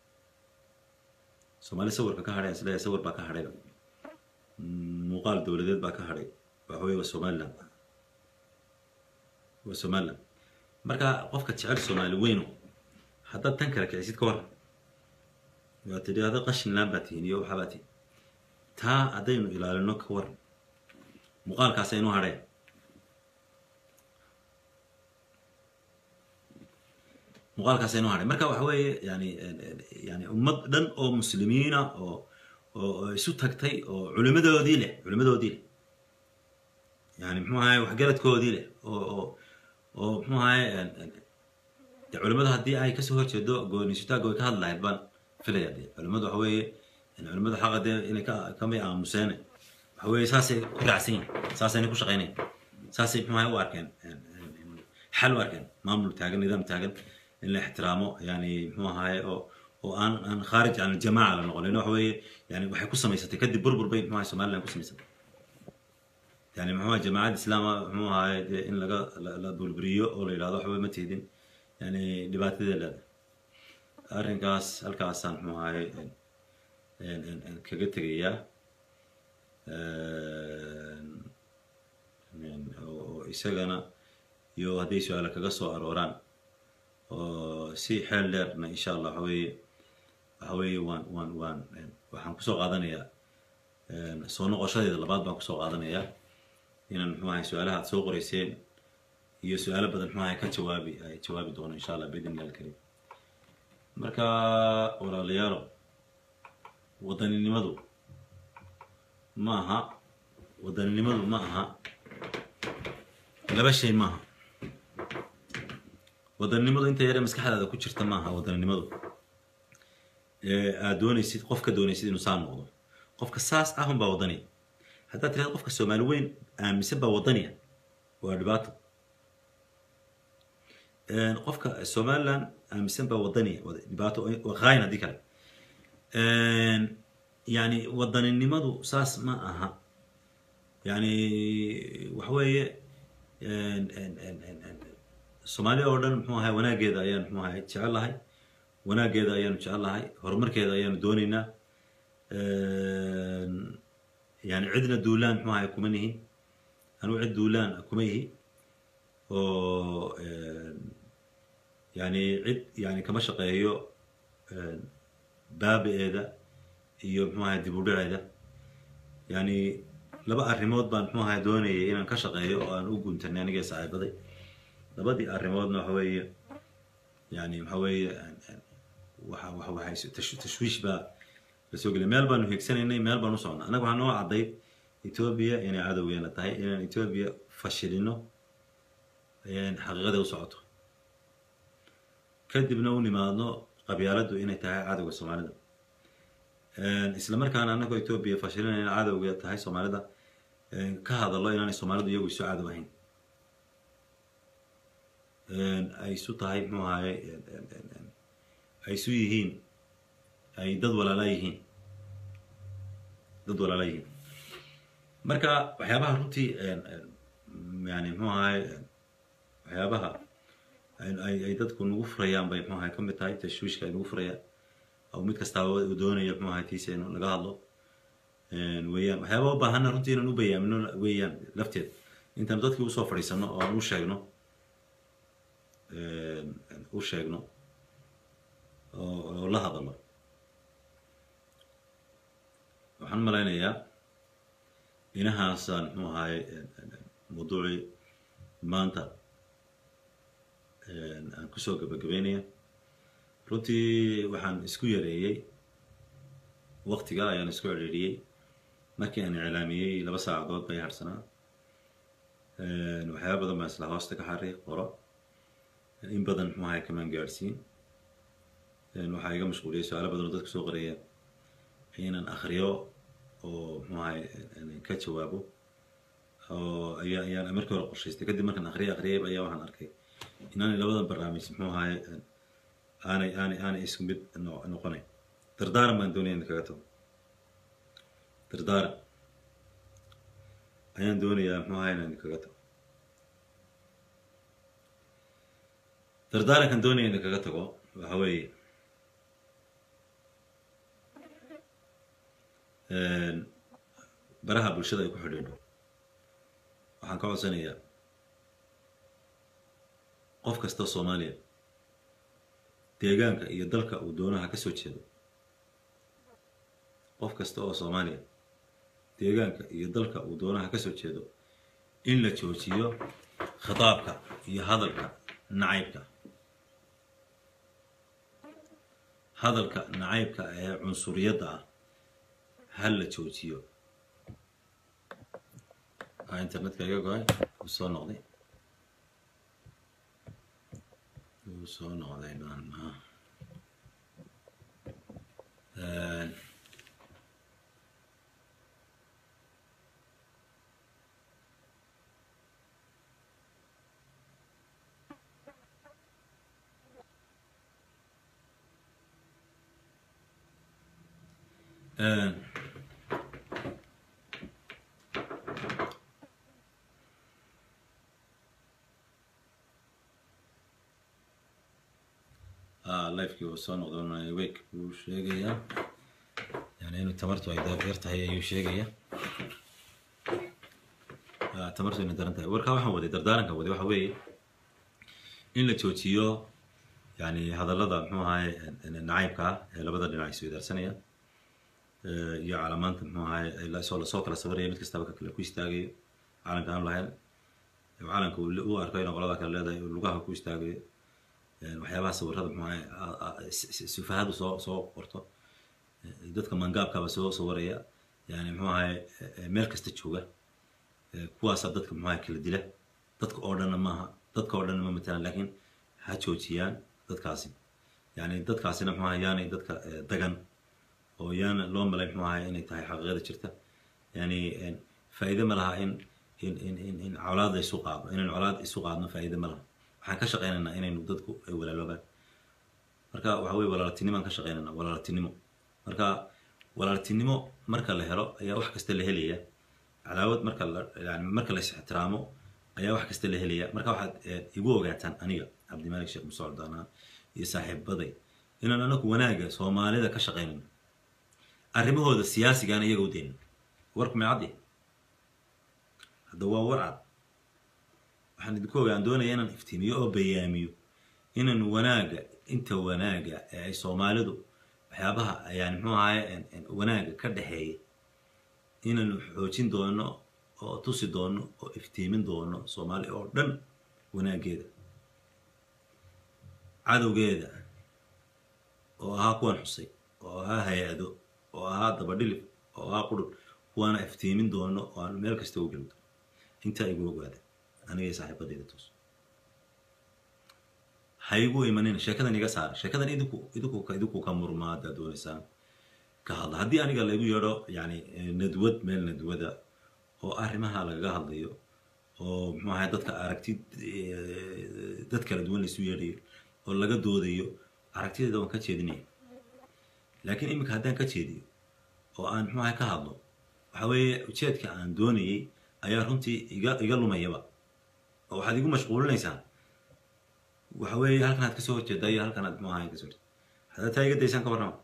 سومالي صور كهري أصلا يصور بكهري مقال دولدات بكهري وحوي وسومالا وسومالا مركا قفك تشعر سومالي وينه حتى تنكرك عزيز كور وتدي هذا قشن لابتي نيو حباتي تا أدينه إلى النكور مقال كاسينو هاري مقال كاسينو هاري مركا وحوي يعني يعني أمد دن أو مسلمين أو أو سو تكتي أو علماء دوديله علماء دوديله يعني مو هاي وحجرت كوديله أو أو أو مو هاي علماء هدي هاي كسوه تشدو جو نشتا جو كهاد لاعبان في اليدي علماء حوي يعني علماء حاجة دي إن كم يعمل مسانة حوي ساسي كراسين ساسي نكوش شقينين ساسي ما هو أركان حل أركان ما مل تاجن نظام تاجن اللي احترامه يعني مو هاي أو أو أن أن خارج عن الجماعة لأنه لأنه حوي يعني وحكوا سميسة تكدي بربر بين ما هي سمال لأنه سميسة يعني ما هو جماعة الإسلام مو هاي إن لقى لا دولبريو أو لا هذا حوي متهدين يعني دبات ذي لا أرنكاس الكاسان مو هاي إن إن إن كجت جيا يعني أو إسقنا يو هذي سؤال كجسوا أروران أو سي حلرنا إن شاء الله حوي حوي وان وان وان وحن كسو قادنيا صون قشادي اللباد بان كسو قادنيا إن ما هي سؤالها تسوق رئيسين هي سؤال بدل ما هي كجوابي هاي جوابي دون إن شاء الله بإذن الله الكريم مركا ولا ليارو وطني نمدو maaha wadaninimadu ma aha laba shay maaha wadaninimadu inta yar maskaxdaada ku jirta maaha wadaninimadu ee aad doonaysid qofka doonaysid inuu saan noqdo qofka saas ah un baa wadani hadaa tiraahdo qofka Soomaali weyn aaminsan baa wadaniya waa dhibaato ee qofka Soomaaliland aaminsan baa wadaniya dhibaato waa qaayna dikar ee يعني وطن النمط ساس ما أها يعني وحوي الصومالي أردن محوها ونا جدا أيام محوها إن شاء الله هاي ونا جدا أيام إن شاء الله هاي هرمر كذا أيام دونينا يعني عندنا دولان محوها كمنه أنا عد دولان كميه و يعني عد يعني كمشقة هي باب هذا iyo maxaa dib u dhacayda yani laba arrimood baan maxaa doonayay inaan ka shaqeeyo oo aan u guntanay aniga saaxiibaday labadii arrimoodna waxa weeye yani waxa weeye waxa waxa waxa tashwiish ba la soo galay meel baan u heegsanaynay meel baan u socnaa anagu waxaan noo caday Ethiopia inay cadowgeena tahay inaan Ethiopia fashilino ayaan xaqiiqada u socoto kadibna u nimaadno qabyaaladu inay tahay cadowga Soomaalida isla markaana anagoo Ethiopia fashilina inay cadowga tahay Soomaalida ka hadallo inaanay Soomaalidu iyagu isu cadow ahayn ay isu tahay muxuu ahaay ay isu yihiin ay dad walaala yihiin dad walaala yihiin marka waxyaabaha runtii yani muxuu ahaay waxyaabaha ay ay dadku nagu furayaan bay muxuu ahaay ka mid tahay tashwiishka ay nagu furayaan oo mid kasta uu doonayo muxuu ahaay tiisa inuu laga hadlo weeyaan waxyaabaha u baahan runtii inaan u bayaamino weeyaan lafteed intaan dadkii usoo fadhiisano oo aan u sheegno u sheegno oo la hadalno waxaan malaynayaa inahaasaan muxuu ahaay mawduucii maanta aan kusoo gabagabeynaya runtii waxaan isku yareeyey waqtiga ayaan isku ciriiriyey markii aan iclaamiyey laba saacadood bay harsanaa waxyaaba badan baan isla hoosta ka xariiq qoro in badan muxuu ahaay kamaan gaadhsiin waxaa iga mashquuliyey su-aalo badan oo dadku soo qoraya inaan akhriyo oo muxuu ahaay ka jawaabo oo ayaa ayaan markii hore qorshaystay kadib markaan akhriyo akhriyay ayaa waxaan arkay inaanay labadan barnaamij muxuu ahaay aanay aanay aanay isku mid noqonayn dardaaran baan doonaya in kaga tago dardaaran ayaan doonayaa muxuu ahaay inaan kaga tago dardaarankan doonaya in kaga tago waxa weeye baraha bulshada ay ku xidhiidho waxaan ka codsanayaa qof kasta Soomaaliya deegaanka iyo dalka uu doonaha ka soo jeedo qof kasta oo Soomaaliya deegaanka iyo dalka uu doonaha ka soo jeedo in la joojiyo khitaabka iyo hadalka nacaybka hadalka nacaybka ee cunsuriyadda ah hal la joojiyo internetka iga go'ay uu soo noqday uu soo noqday baan Uh, lifekii uu soo noqday week uu sheegayaa yani inuu tamartu ay yar tahay ayuu sheegayaa tamartu inay daran tahay warkaa waxaan waday dardaaranka waday waxa weeye in la joojiyo yani hadallada muxuu ahaay nacaybka ah ee labada dhinac isu idaarsanaya iyo calaamaanta muxuu ahaay lasoo lasoo kala sawiraya mid kastaba ka kale ku istaagayo calanka aan lahayn calanka uu arko inuu qolada kale leedahay lugaha ku istaagayo waxyaabaha sawirada muxuu ahaay sufahadu soo soo qorto dadka mangaabkaba soo sawiraya yani muxuu ahaay meel kasta jooga kuwaasa dadka muxuu ahaay kala dila dadka oo dhanna maaha dadka oo dhanna ma matalan laakiin ha joojiyaan dadkaasi yani dadkaasina muxuu ahaay yaanay dadka dagan oo yaana loo malay muxuu ahaay inay tahay xaqiiqada jirta yani faa'iido ma laha in in in in colaad isu qaado inaan colaad isu qaadno faa'iido ma laha waxaan ka shaqeynaynaa inaynu dadku ay walaaloobaan marka waxa weeye walaaltinimo aan ka shaqeynaynaa walaaltinimo marka walaaltinimo marka la helo ayaa wax kasta la helaya cadaawad marka la yani marka la is ixtiraamo ayaa wax kasta la helaya marka waxaad igu ogaataan aniga cabdimalik sheekh musaacid daana iyo saaxiibaday inaan anagu wanaaga Soomaalida ka shaqeynayno arrimahooda siyaasiga aan iyaga u deyn warku ma caddi hadda waa warcad waxaan idinku ogaan doonayaa inaan iftiimiyo oo bayaamiyo inaan wanaaga inta wanaaga ee ay Soomaalidu waxyaabaha ayaan muxuu ahaay wanaaga ka dhaxeeyay inaan xoojin doono oo tusi doono oo iftiimin doono Soomaali oo dhan wanaageeda cadowgeeda oo ahaa kuwan xusay oo ahaa hay'ado oo ahaa dabadhilif oo ahaa qudhul وانا افتي من دونه وانا ميل كستو قلت انت يقول هذا انا يا صاحب بديت توس هيقول يمنين شكدا نيجا صار شكدا يدكو يدكو يدكو كمرماد دونسان كهذا هدي أنا قال لي يقول يعني ندود من ندوده أو أرمها على جهل ديو أو ما هذا أركتي دتك الدول السويري ولا جدود ديو أركتي ده ما كتشدني لكن إمك هذا كتشدي أو أنا ما هيك هذا حوي وشيت كأن دوني أيارهمتي يقالوا ما يبا أو حد يقول مشغول ليسان وحوي هل كانت كسور جداي هل كانت ما هي كسور هذا تايجد ليسان كبرنا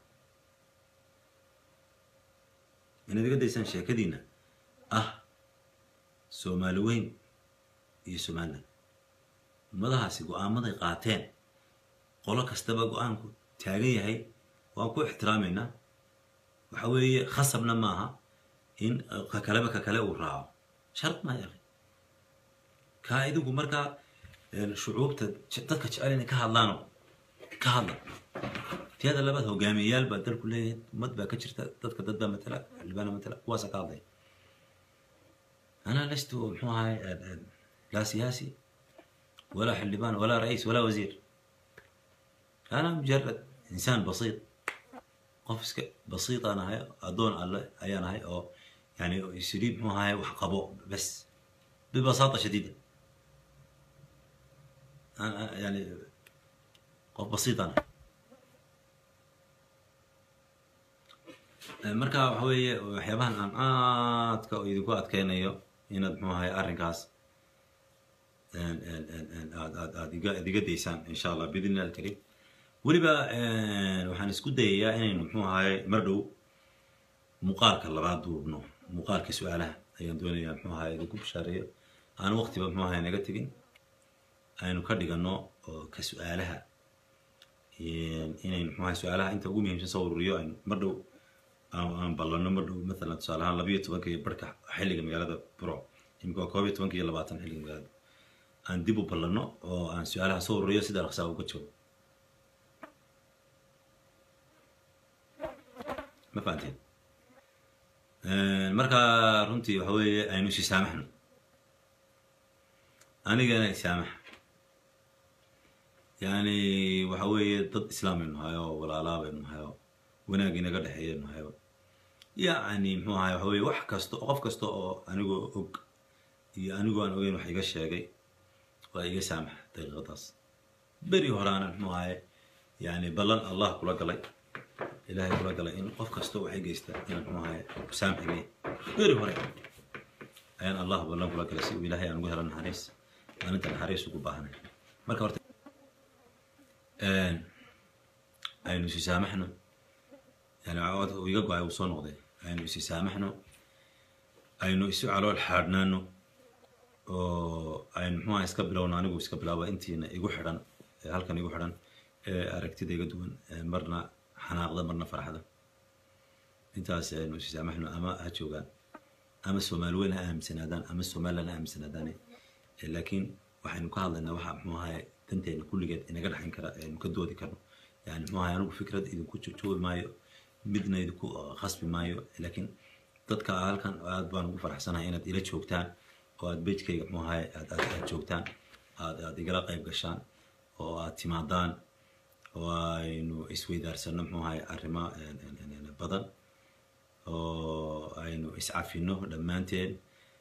إن ذي قد يسان شاكدينا أه سومالوين يسومالنا ماذا هاسيقو آمضي قاتين قولك استبقو آنكو تاقية هاي وانكو احترامينا وحوي خصبنا معها إن ككلابة ككلا وراعو شرط ما يا أخي كايدو مركا الشعوب تدك تسألني كهالانو كهالا في هذا اللبث هو جاميال بدل كله مدبا كشر تدك ضد مثلا اللي بنا مثلا واسع قاضي أنا لست هاي لا سياسي ولا حلبان ولا رئيس ولا وزير أنا مجرد إنسان بسيط قفز بسيط أنا هاي أدون على أي أنا هاي أو يعني يسريب مو هاي وحقبو بس ببساطة شديدة أنا يعني قف بسيط أنا marka waxa weeye waxyaabahan aan aadka idinku adkeynayo inaad muxuu ahay arrinkaas aad aad aad iga daysaan insha allah bidinna alkarim weliba waxaan isku dayayaa inaynu muxuu ahay mar dhow muuqaalka labaad duubno muuqaalka su-aalaha ayaan doonayaa muxuu ahay idinku bishaareeyo aan waqtiba muxuu ahay naga tegin aynu ka dhigano ka su-aalaha inaynu muxuu ahay su-aalaha inta ugu muhiimsan soo ururiyo aynu mar dhow aan ballano mar dhow مثلا tusaale ahaan labiyo tobanka iyo barhka xilliga magaalada buro imika waa koob iyo tobanka iyo labaatan xilliga magaalada aan dib u ballano oo aan su-aalaha soo ururiyo sida dhaqsaa uga joogo ma fahanteen marka runtii waxa weeye aynu is saamaxno anigana isaamax yani waxa weeye dad islaam aynu hayo walaalaa baynu hayo wanaag inaga dhexeeyaynu hayo يعني محو هاي هوي wax kasto qof kasto oo anigu og iyo anigu aan ogeyn wax iga sheegay waa iga saamax daqiiqadaas bari horaan محو هاي يعني ballan Allah kula galay ilaahay kula galay in qof kasto wax ay geystaa in محو هاي saamaxay bari hore ayaan Allah ballan kula galay si ilaahay aan ugu helan naxariis aan inta naxariis ugu baahnay marka horta een aynu si saamaxno يعني عوض ويقعوا يوصلون غدي أينو يسي سامحنا أينو يسي على الحارنانو أو أين ما يسكبلوا نانو يسكبلوا أنتي يقول حرن هل كان يقول حرن أركتي ده يقدون مرنا حناقض مرنا فرحة أنت أسأل يسي سامحنا أما هتشوفان أما سومالوين أهم سنادان أما سومالنا أهم سناداني لكن وحين قال لنا وح ما هي تنتهي كل جد إن قد حين كرا مكدو ذكرنا يعني ما هي أنا فكرة إذا كنت تشوف مايو midna idinku khasbi maayo laakiin dadka halkan aad baan ugu faraxsanahay inaad ila joogtaan oo aad beejkayga muxuu ahay aad aad joogtaan aad aad igala qayb gashaan oo aad timaadaan oo aynu isweydaarsano muxuu ahay arrimo badan oo aynu iscafino dhammaanteen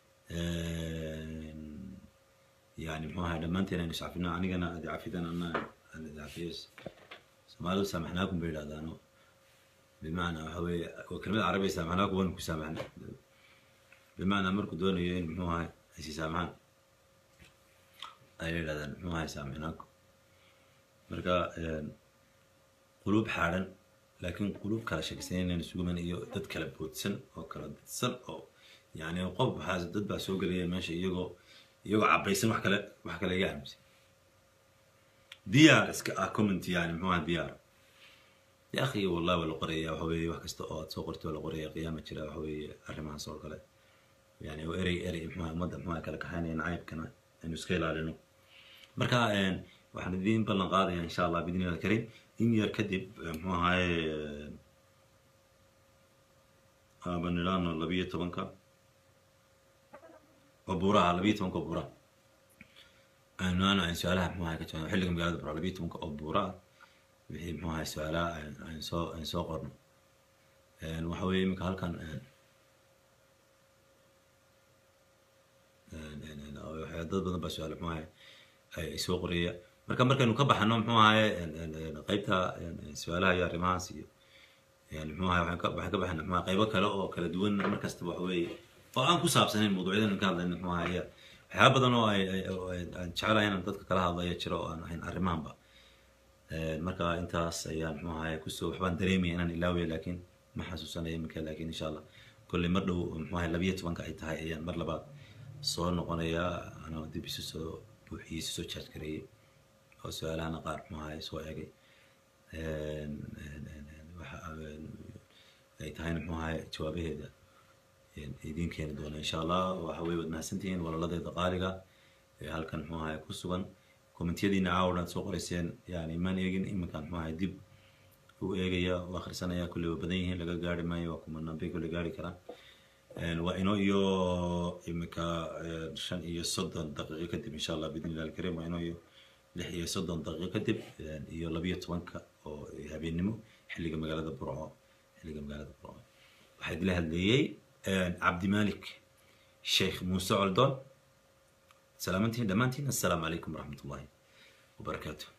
yani muxuu ahay dhammaanteen aynu iscafino anigana aad cafidan anna aan cafiyees Soomaalidu samaxnaakum bay yidhahdaano بمعنى هو وكلمة عربية سامحناك وين سامحنا بمعنى مركو دون يين مو هاي هسي سامحان أي لا مو هاي سامحناك مركا قلوب حالا لكن قلوب كلا شخصين نسوق من إيو تتكلم بوتسن أو كلا تتسل أو يعني قلب حاز تتبع سوق اللي ماشي يجو يجو عبيسن وحكلا وحكلا يعمل ديار اسك كومنت يعني مو هاي ديار يا أخي والله ولا قرية وحوي وحكست أوت سوقرت ولا قرية قيامة كذا وحوي أرمها صور كله يعني وإري إري ما مدة ما كلا كحاني نعيب كنا إنه سكيل علينا مركا إن وإحنا دين بلن قاضي إن شاء الله بإذن الله الكريم إن يركدب ما هاي بنلانو لبيه تبنكا وبورا لبيه تبنكا بورا أنا أنا عن سؤالها محوها كتير حلقة مقالة برا لبيه تبنكا أو بورا بحي محوها سؤالها عن سو عن سو قرن وحوي مكال كان dad badan baa su-aal muxuu ahay ay soo qoraya marka markaynu ka baxano muxuu ahay qaybta su-aalaha iyo arrimahaas iyo yani muxuu ahay waxaan ka waxaan ka baxana muxuu qaybo kale oo kala duwan markasta waxa weeye oo aan ku saabsanayn mawduucyada ka hadlayno muxuu ahay waxyaabo badan oo ay aan jecelahay inaan dadka kala hadlayo jiro oo aan ahayn arrimahanba marka intaas ayaan muxuu ahay kusoo waxbaan dareemaya inaan ilaawiyo laakiin ma xasuusanayo iminka laakiin insha allah kolley mar dhow muxuu ahay labiyo tobanka ay tahay ayaan mar labaad soo noqonaya anoo dib isu soo buuxiyey isu soo charge gareeyey oo su-aalahana qaar maxaa soo egay waxa ay tahayna muxuu ahay jawaabaheeda idiin keeni doona insha allah waxa way wad mahadsantihiin walaladeeda qaaliga ee halkan muxuu ahay ku sugan kommentiyadiina caawdan soo qorayseen yani imaan eegin iminkaan muxuu ahay dib u eegaya u akhrisanaya kulli waa badan yihiin laga gaari maayo waa kuma nambay kulli gaari karaan وإنه يو إمك شن يو صدّن دقيقة كتب إن شاء الله بإذن الله الكريم وإنه يو لحية صدّن دقيقة كتب يو لبية وانك أو هبين نمو حلقة مقالة برعاء حلقة مقالة برعاء واحد لها اللي عبد المالك الشيخ موسى علدون سلامتين دمانتين السلام عليكم ورحمة الله وبركاته.